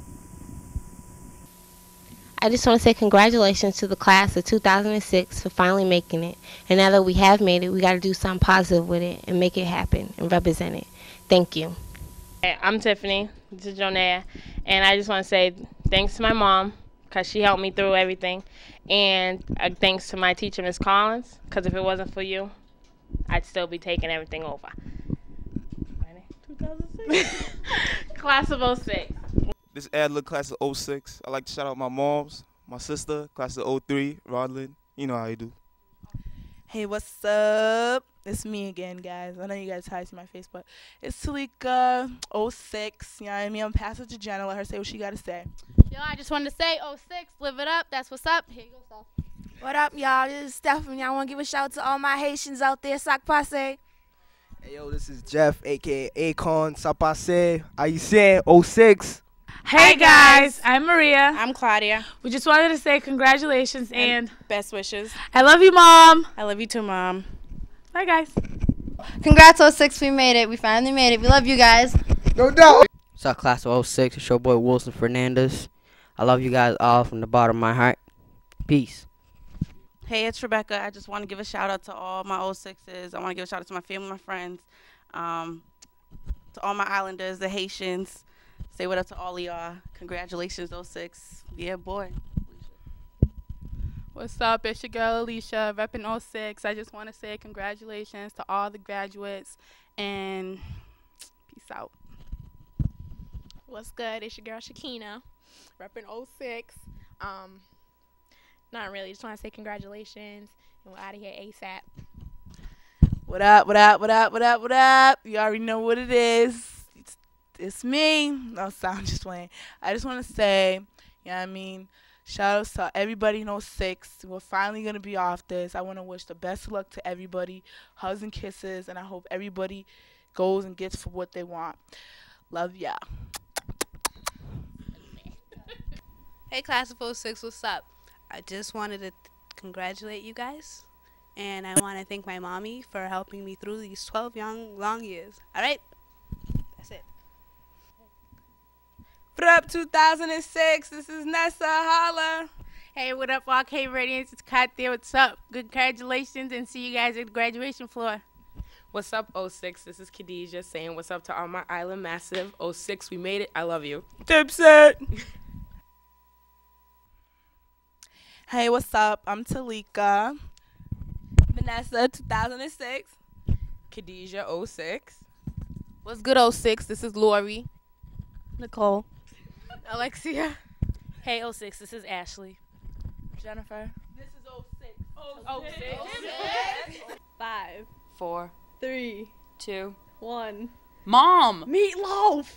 S17: I just want to say congratulations to the class of two thousand six for finally making it. And now that we have made it, we got to do something positive with it and make it happen and represent it. Thank you.
S28: Hey, I'm Tiffany. This is Jonea. And I just want to say thanks to my mom, because she helped me through everything. And uh, thanks to my teacher, Miss Collins, because if it wasn't for you, I'd still be taking everything over. two thousand six. Class of oh six.
S27: This is Adler, class of oh six. I'd like to shout out my moms, my sister, class of oh three, Rodlin. You know how you do.
S30: Hey, what's up? It's me again, guys. I know you guys hide see my face, but it's Talika, oh six. You know what I mean? I'm passing to Jenna. Let her say what she got to say.
S12: Yo, I just wanted to say oh six, live it up. That's what's up. Here you go, Steph.
S33: What up, y'all? This is Stephanie. I want to give a shout out to all my Haitians out there. Sac passe.
S34: Hey, yo, this is Jeff, a k a. Akon, Sac passe. Haitien, oh six.
S28: Hey guys, I'm Maria.
S4: I'm Claudia.
S28: We just wanted to say congratulations and,
S4: and best wishes.
S28: I love you, Mom.
S4: I love you too, Mom.
S28: Bye, guys.
S35: Congrats, oh six. We made it. We finally made it. We love you guys.
S34: No doubt.
S36: What's up, class of oh six? It's your boy Wilson Fernandez. I love you guys all from the bottom of my heart. Peace.
S37: Hey, it's Rebecca. I just want to give a shout out to all my oh sixes. I want to give a shout out to my family, my friends, um, to all my Islanders, the Haitians. Say what up to all of y'all. Congratulations, oh six. Yeah, boy.
S38: What's up? It's your girl Alicia, repping oh six. I just want to say congratulations to all the graduates and peace out.
S39: What's good? It's your girl Shakina, repping oh six. Um, not really. Just want to say congratulations and we're out of here ASAP.
S30: What up, what up, what up, what up, what up? You already know what it is. It's, it's me. No, so I'm just playing. I just want to say, you know what I mean? Shout out to everybody in oh six. We're finally going to be off this. I want to wish the best of luck to everybody. Hugs and kisses. And I hope everybody goes and gets for what they want. Love ya.
S1: Hey, class of oh six, what's up? I just wanted to th- congratulate you guys. And I want to thank my mommy for helping me through these twelve young, long years. All right? That's it.
S38: What up, two thousand six? This is Nessa. Holla.
S39: Hey, what up, Arcade Radiance? It's Kat there. What's up? Good congratulations, and see you guys at the graduation floor.
S2: What's up, oh six? This is Khadijah saying what's up to all my Island Massive. oh six, we made it. I love you.
S30: Dipset. Hey, what's up? I'm Talika. Vanessa, two thousand six.
S2: Khadijah, oh six.
S39: What's good, oh six? This is Lori. Nicole. Alexia.
S3: Hey, oh six, this is Ashley.
S1: Jennifer. This is oh six. oh six.
S3: Five,
S1: Four.
S3: three,
S2: Two.
S3: one.
S2: Mom!
S3: Meatloaf!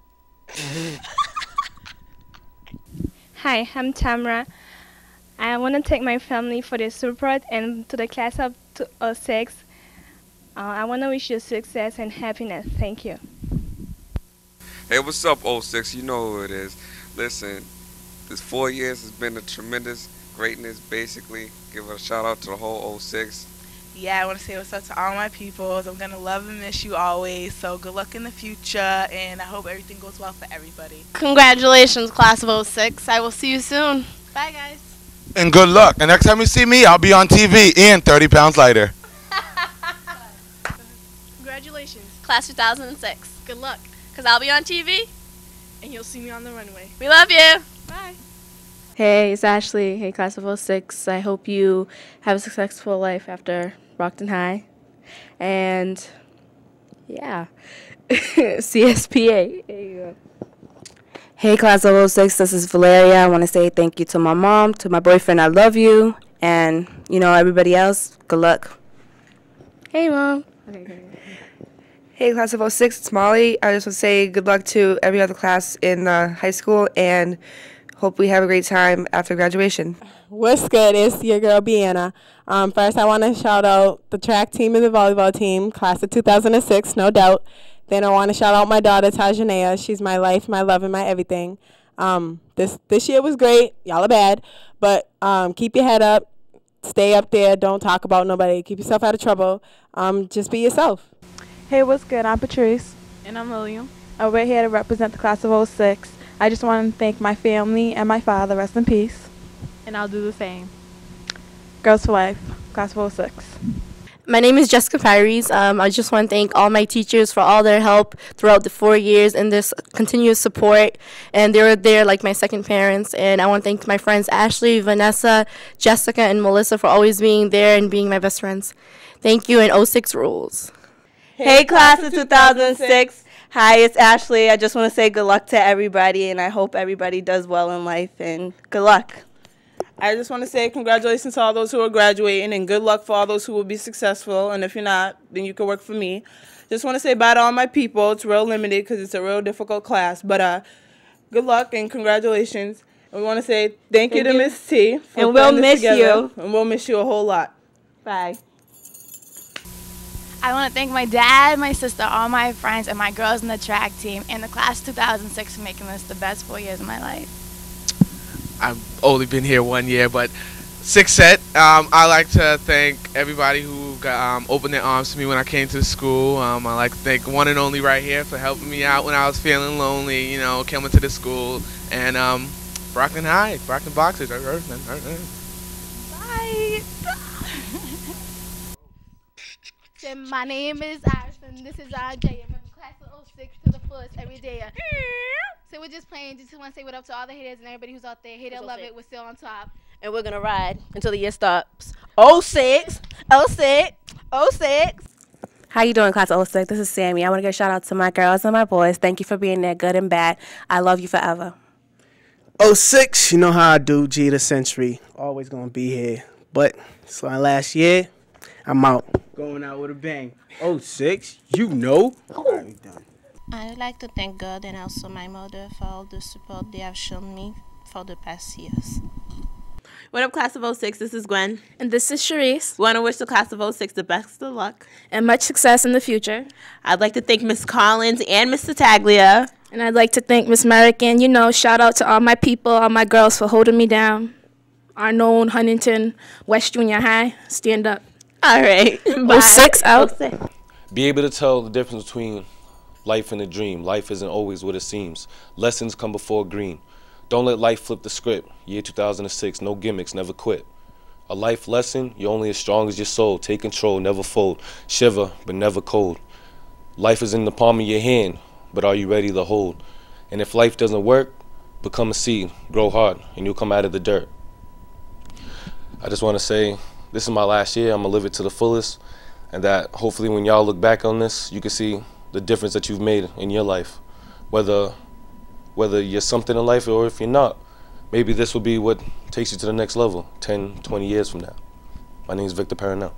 S39: Hi, I'm Tamra. I want to thank my family for their support and to the class of oh six. Uh, I want to wish you success and happiness. Thank you.
S5: Hey, what's up, oh six? You know who it is. Listen, this four years has been a tremendous greatness, basically. Give a shout out to the whole oh six.
S30: Yeah, I want to say what's up to all my peoples. I'm going to love and miss you always. So good luck in the future, and I hope everything goes well for everybody.
S39: Congratulations, class of oh six. I will see you soon. Bye, guys.
S6: And good luck. And next time you see me, I'll be on T V and thirty pounds lighter.
S39: Congratulations. Class two thousand six. Good luck. Because I'll be on T V.
S4: And you'll see me on the runway.
S39: We love you. Bye.
S12: Hey, it's Ashley. Hey, class of oh six. I hope you have a successful life after Brockton High. And, yeah. C S P A. There you go.
S7: Hey, class of oh six, this is Valeria. I want to say thank you to my mom, to my boyfriend, I love you, and, you know, everybody else, good luck.
S12: Hey, Mom.
S8: Hey, class of oh six, it's Molly. I just want to say good luck to every other class in uh, high school, and hope we have a great time after graduation.
S38: What's good? It's your girl, Bianna. Um, first, I want to shout out the track team and the volleyball team, class of two thousand six, no doubt. Then I want to shout out my daughter, Tajanea. She's my life, my love, and my everything. Um, this this year was great. Y'all are bad. But um, keep your head up. Stay up there. Don't talk about nobody. Keep yourself out of trouble. Um, just be yourself.
S30: Hey, what's good? I'm Patrice.
S38: And I'm William.
S30: Uh, we're here to represent the class of oh six. I just want to thank my family and my father. Rest in peace.
S38: And I'll do the same.
S30: Girls for Life, class of oh six.
S7: My name is Jessica Pires. Um, I just want to thank all my teachers for all their help throughout the four years and this continuous support. And they were there like my second parents. And I want to thank my friends Ashley, Vanessa, Jessica, and Melissa for always being there and being my best friends. Thank you, and oh six rules.
S9: Hey, class of two thousand six. Hi, it's Ashley. I just want to say good luck to everybody, and I hope everybody does well in life, and good luck.
S38: I just want to say congratulations to all those who are graduating, and good luck for all those who will be successful. And if you're not, then you can work for me. Just want to say bye to all my people. It's real limited because it's a real difficult class. But uh, good luck and congratulations. And we want to say thank, thank you to Miss T. For
S9: and we'll miss
S38: together,
S9: you.
S38: And we'll miss you a whole lot.
S9: Bye.
S33: I want to thank my dad, my sister, all my friends, and my girls in the track team, and the class two thousand six for making this the best four years of my life.
S10: I've only been here one year, but six set. Um, I like to thank everybody who got, um, opened their arms to me when I came to the school. Um, I like to thank one and only right here for helping me out when I was feeling lonely, you know, coming to the school. And um, Brockton High, Brockton Boxers.
S33: Bye.
S39: So my name is Ashton. This is R J. I'm from class of oh six to the fullest every day. So we're just playing. Just want to say what up to all the haters and everybody who's out there. Hate it, love it. We're still on top.
S3: And we're going to ride until the year stops. oh six, oh six, oh six.
S7: How you doing, class of oh six? This is Sammy. I want to give a shout out to my girls and my boys. Thank you for being there, good and bad. I love you forever.
S11: oh six, you know how I do. G the century. Always going to be here. But it's my last year. I'm out. Going out with a bang. oh six, you know. All right, we done.
S13: I would like to thank God and also my mother for all the support they have shown me for the past years.
S2: What up, class of oh six? This is Gwen.
S12: And this is Sharice.
S2: We want to wish the class of oh six the best of luck.
S12: And much success in the future.
S2: I'd like to thank Miss Collins and Mister Taglia.
S12: And I'd like to thank Miss Merrick. And, you know, shout out to all my people, all my girls for holding me down. Arnold, Huntington, West Junior High, stand up.
S2: All right.
S12: oh six out.
S14: Be able to tell the difference between life and a dream. Life isn't always what it seems. Lessons come before green. Don't let life flip the script. Year two thousand six, no gimmicks, never quit. A life lesson, you're only as strong as your soul. Take control, never fold. Shiver, but never cold. Life is in the palm of your hand, but are you ready to hold? And if life doesn't work, become a seed, grow hard, and you'll come out of the dirt. I just want to say, this is my last year. I'm going to live it to the fullest, and that hopefully when y'all look back on this, you can see the difference that you've made in your life. Whether whether you're something in life or if you're not, maybe this will be what takes you to the next level ten, twenty years from now. My name is Victor Paranel.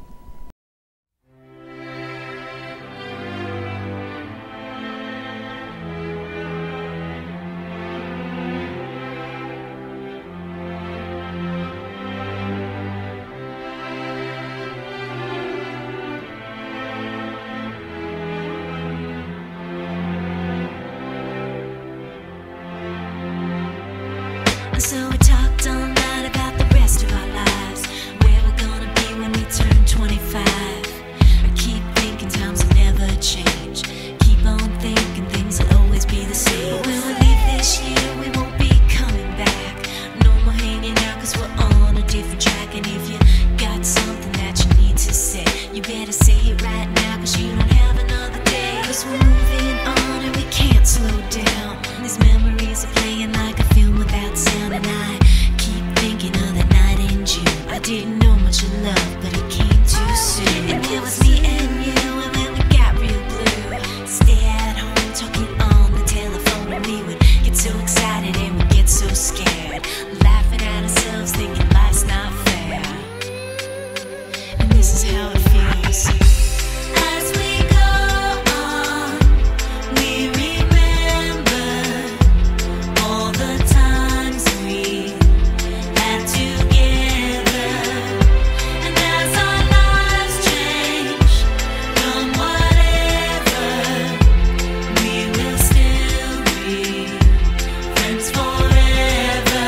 S15: So we talked all night about the rest of our lives, where we're gonna be when we turn twenty-five. I keep thinking times will never change. Keep on thinking things will always be the same. But when we leave this year, we won't be coming back. No more hanging out cause we're on a different track. And if you got something that you need to say, you better say it right now cause you don't have another day. Cause we're moving on and we can't slow down. These memories are playing like a film without sound. And I keep thinking of that night in June. I didn't know much of love, but it came too soon. And it was me and you, and then we got real blue. Stay at home, talking on the telephone. And we would get so excited and we'd get so scared, laughing at ourselves, thinking life's not fair. And this is how it feels. As we go on, we remember all the times we had together. And as our lives change from whatever, we will still be friends forever.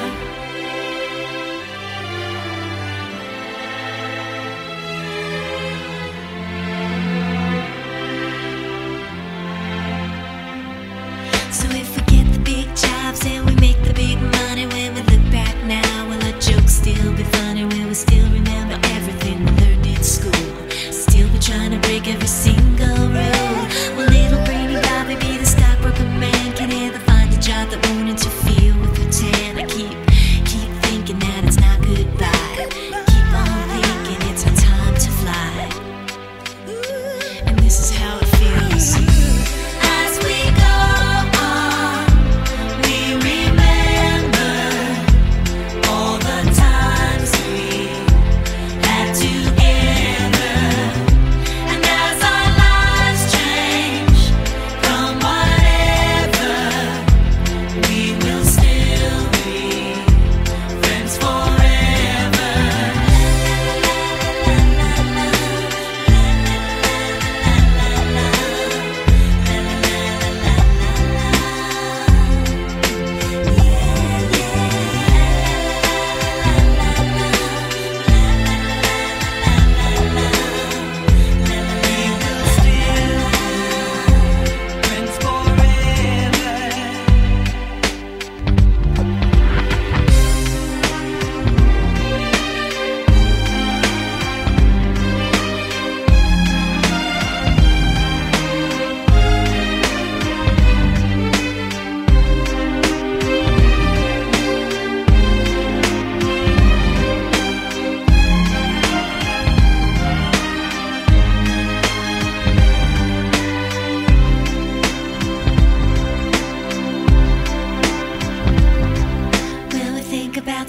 S15: So if we get the big jobs and we make the big money, when we look back now, will our jokes still be funny? Will we still remember everything we learned in school? Still be trying to break every single rule? Will little brainy Bobby be the stockbroker man? Can he ever find a job that won't interfere with pretend? I keep, keep thinking that it's not goodbye. Keep on thinking it's our time to fly. And this is how it feels. As we go on, we remember all the times we had together. And as our lives change from whatever, we will still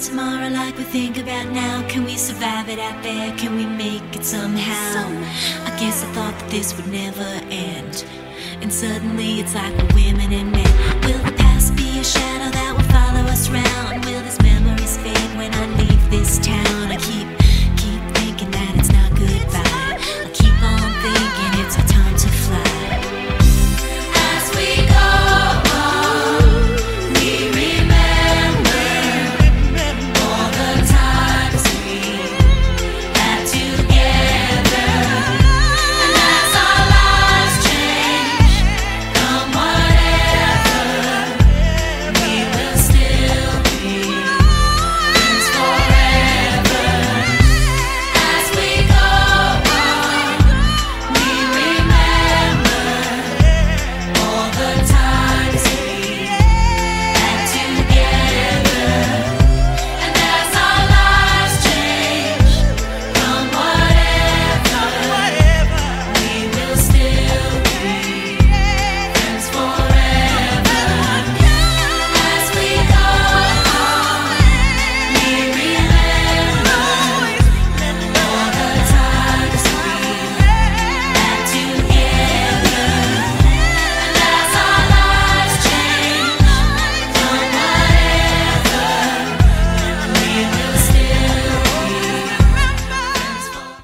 S15: tomorrow like we think about now? Can we survive it out there? Can we make it somehow? I guess I thought that this would never end, and suddenly it's like we're women and men. Will the past be a shadow that will follow us round? Will these memories fade when I leave this town? I keep, keep thinking that it's not goodbye. I keep on thinking it's our time to fly. As we go on, we remember all the times we had together. And as our lives change, come whatever, we will still be friends forever. As we go on, we remember all the times we had together. And as our lives change, come whatever, we will still be friends forever. As we go on, we remember all the times we had together. And as our lives change, come whatever, we will still be friends forever.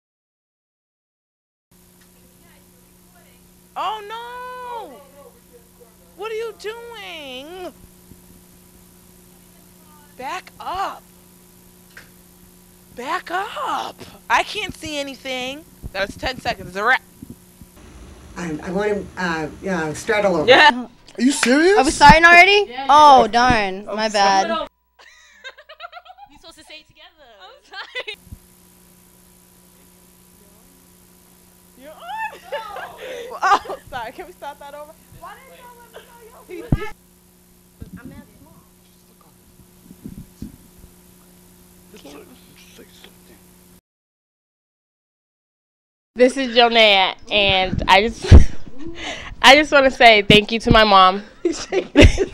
S30: Oh no! What are you doing? Back up. Back up. I can't see anything. That was ten seconds. It's a wrap.
S16: I, I want to uh, yeah, straddle over.
S30: Yeah.
S16: Are you serious?
S17: Are we starting already? Oh, darn. My bad.
S30: You
S3: supposed to say it together. I'm sorry.
S30: You're on. Oh, sorry. Can we start that over? Why didn't y'all let me know y'all?
S3: I'm that small.
S2: This is Jonea, and I just, I just want to say thank you to my mom.
S6: Manushka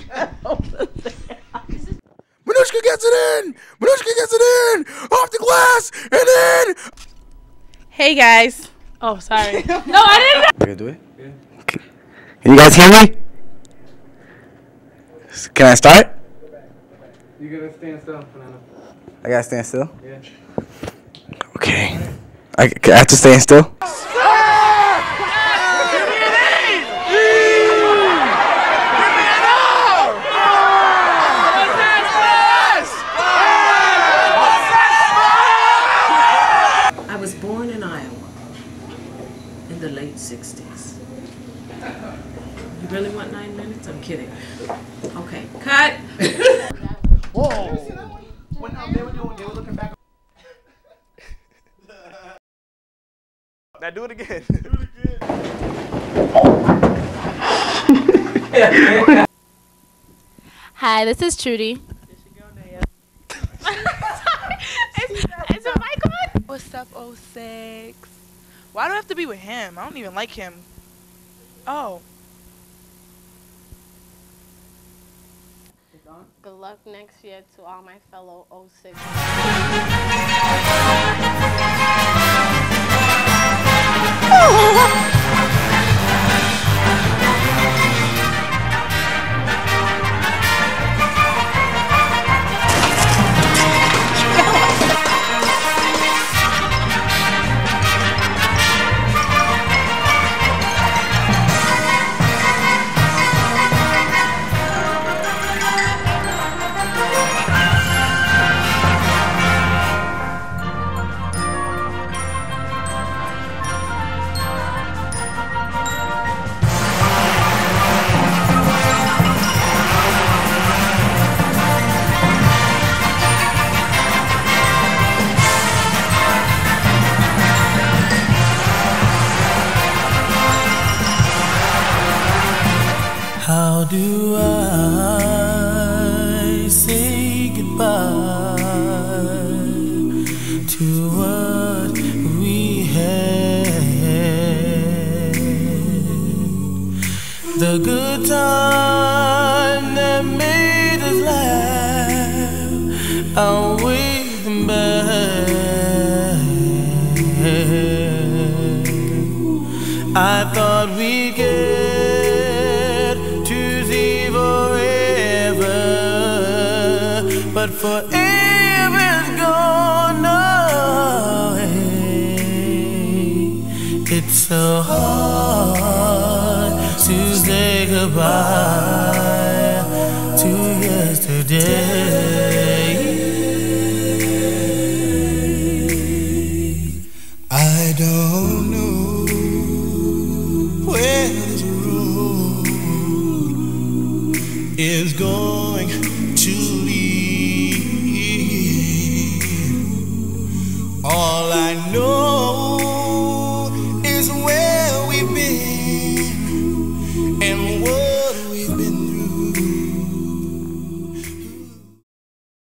S6: gets it in! Manushka gets it in! Off the glass! And in!
S2: Hey guys. Oh, sorry. No, I didn't.
S11: We're gonna do it? Yeah. Can you guys hear me? S- Can I start?
S10: You gotta stand still, Fernando.
S11: I gotta stand still?
S10: Yeah.
S11: Okay. I, I have to stand still?
S18: I was born in Iowa in the late sixties. You really want nine minutes? I'm kidding. Okay, cut.
S10: Whoa! When um, they were doing, they were looking back. Now do it again. Do it again.
S1: Hi, this is Trudy.
S30: Is, is the mic on? What's up, oh six? Why do I have to be with him? I don't even like him. Oh.
S19: Good luck next year to all my fellow oh six.
S4: are with mine. I thought we'd get to see forever, but forever's gone away. It's so hard to say goodbye to yesterday. I don't know where this road is going to lead. All I know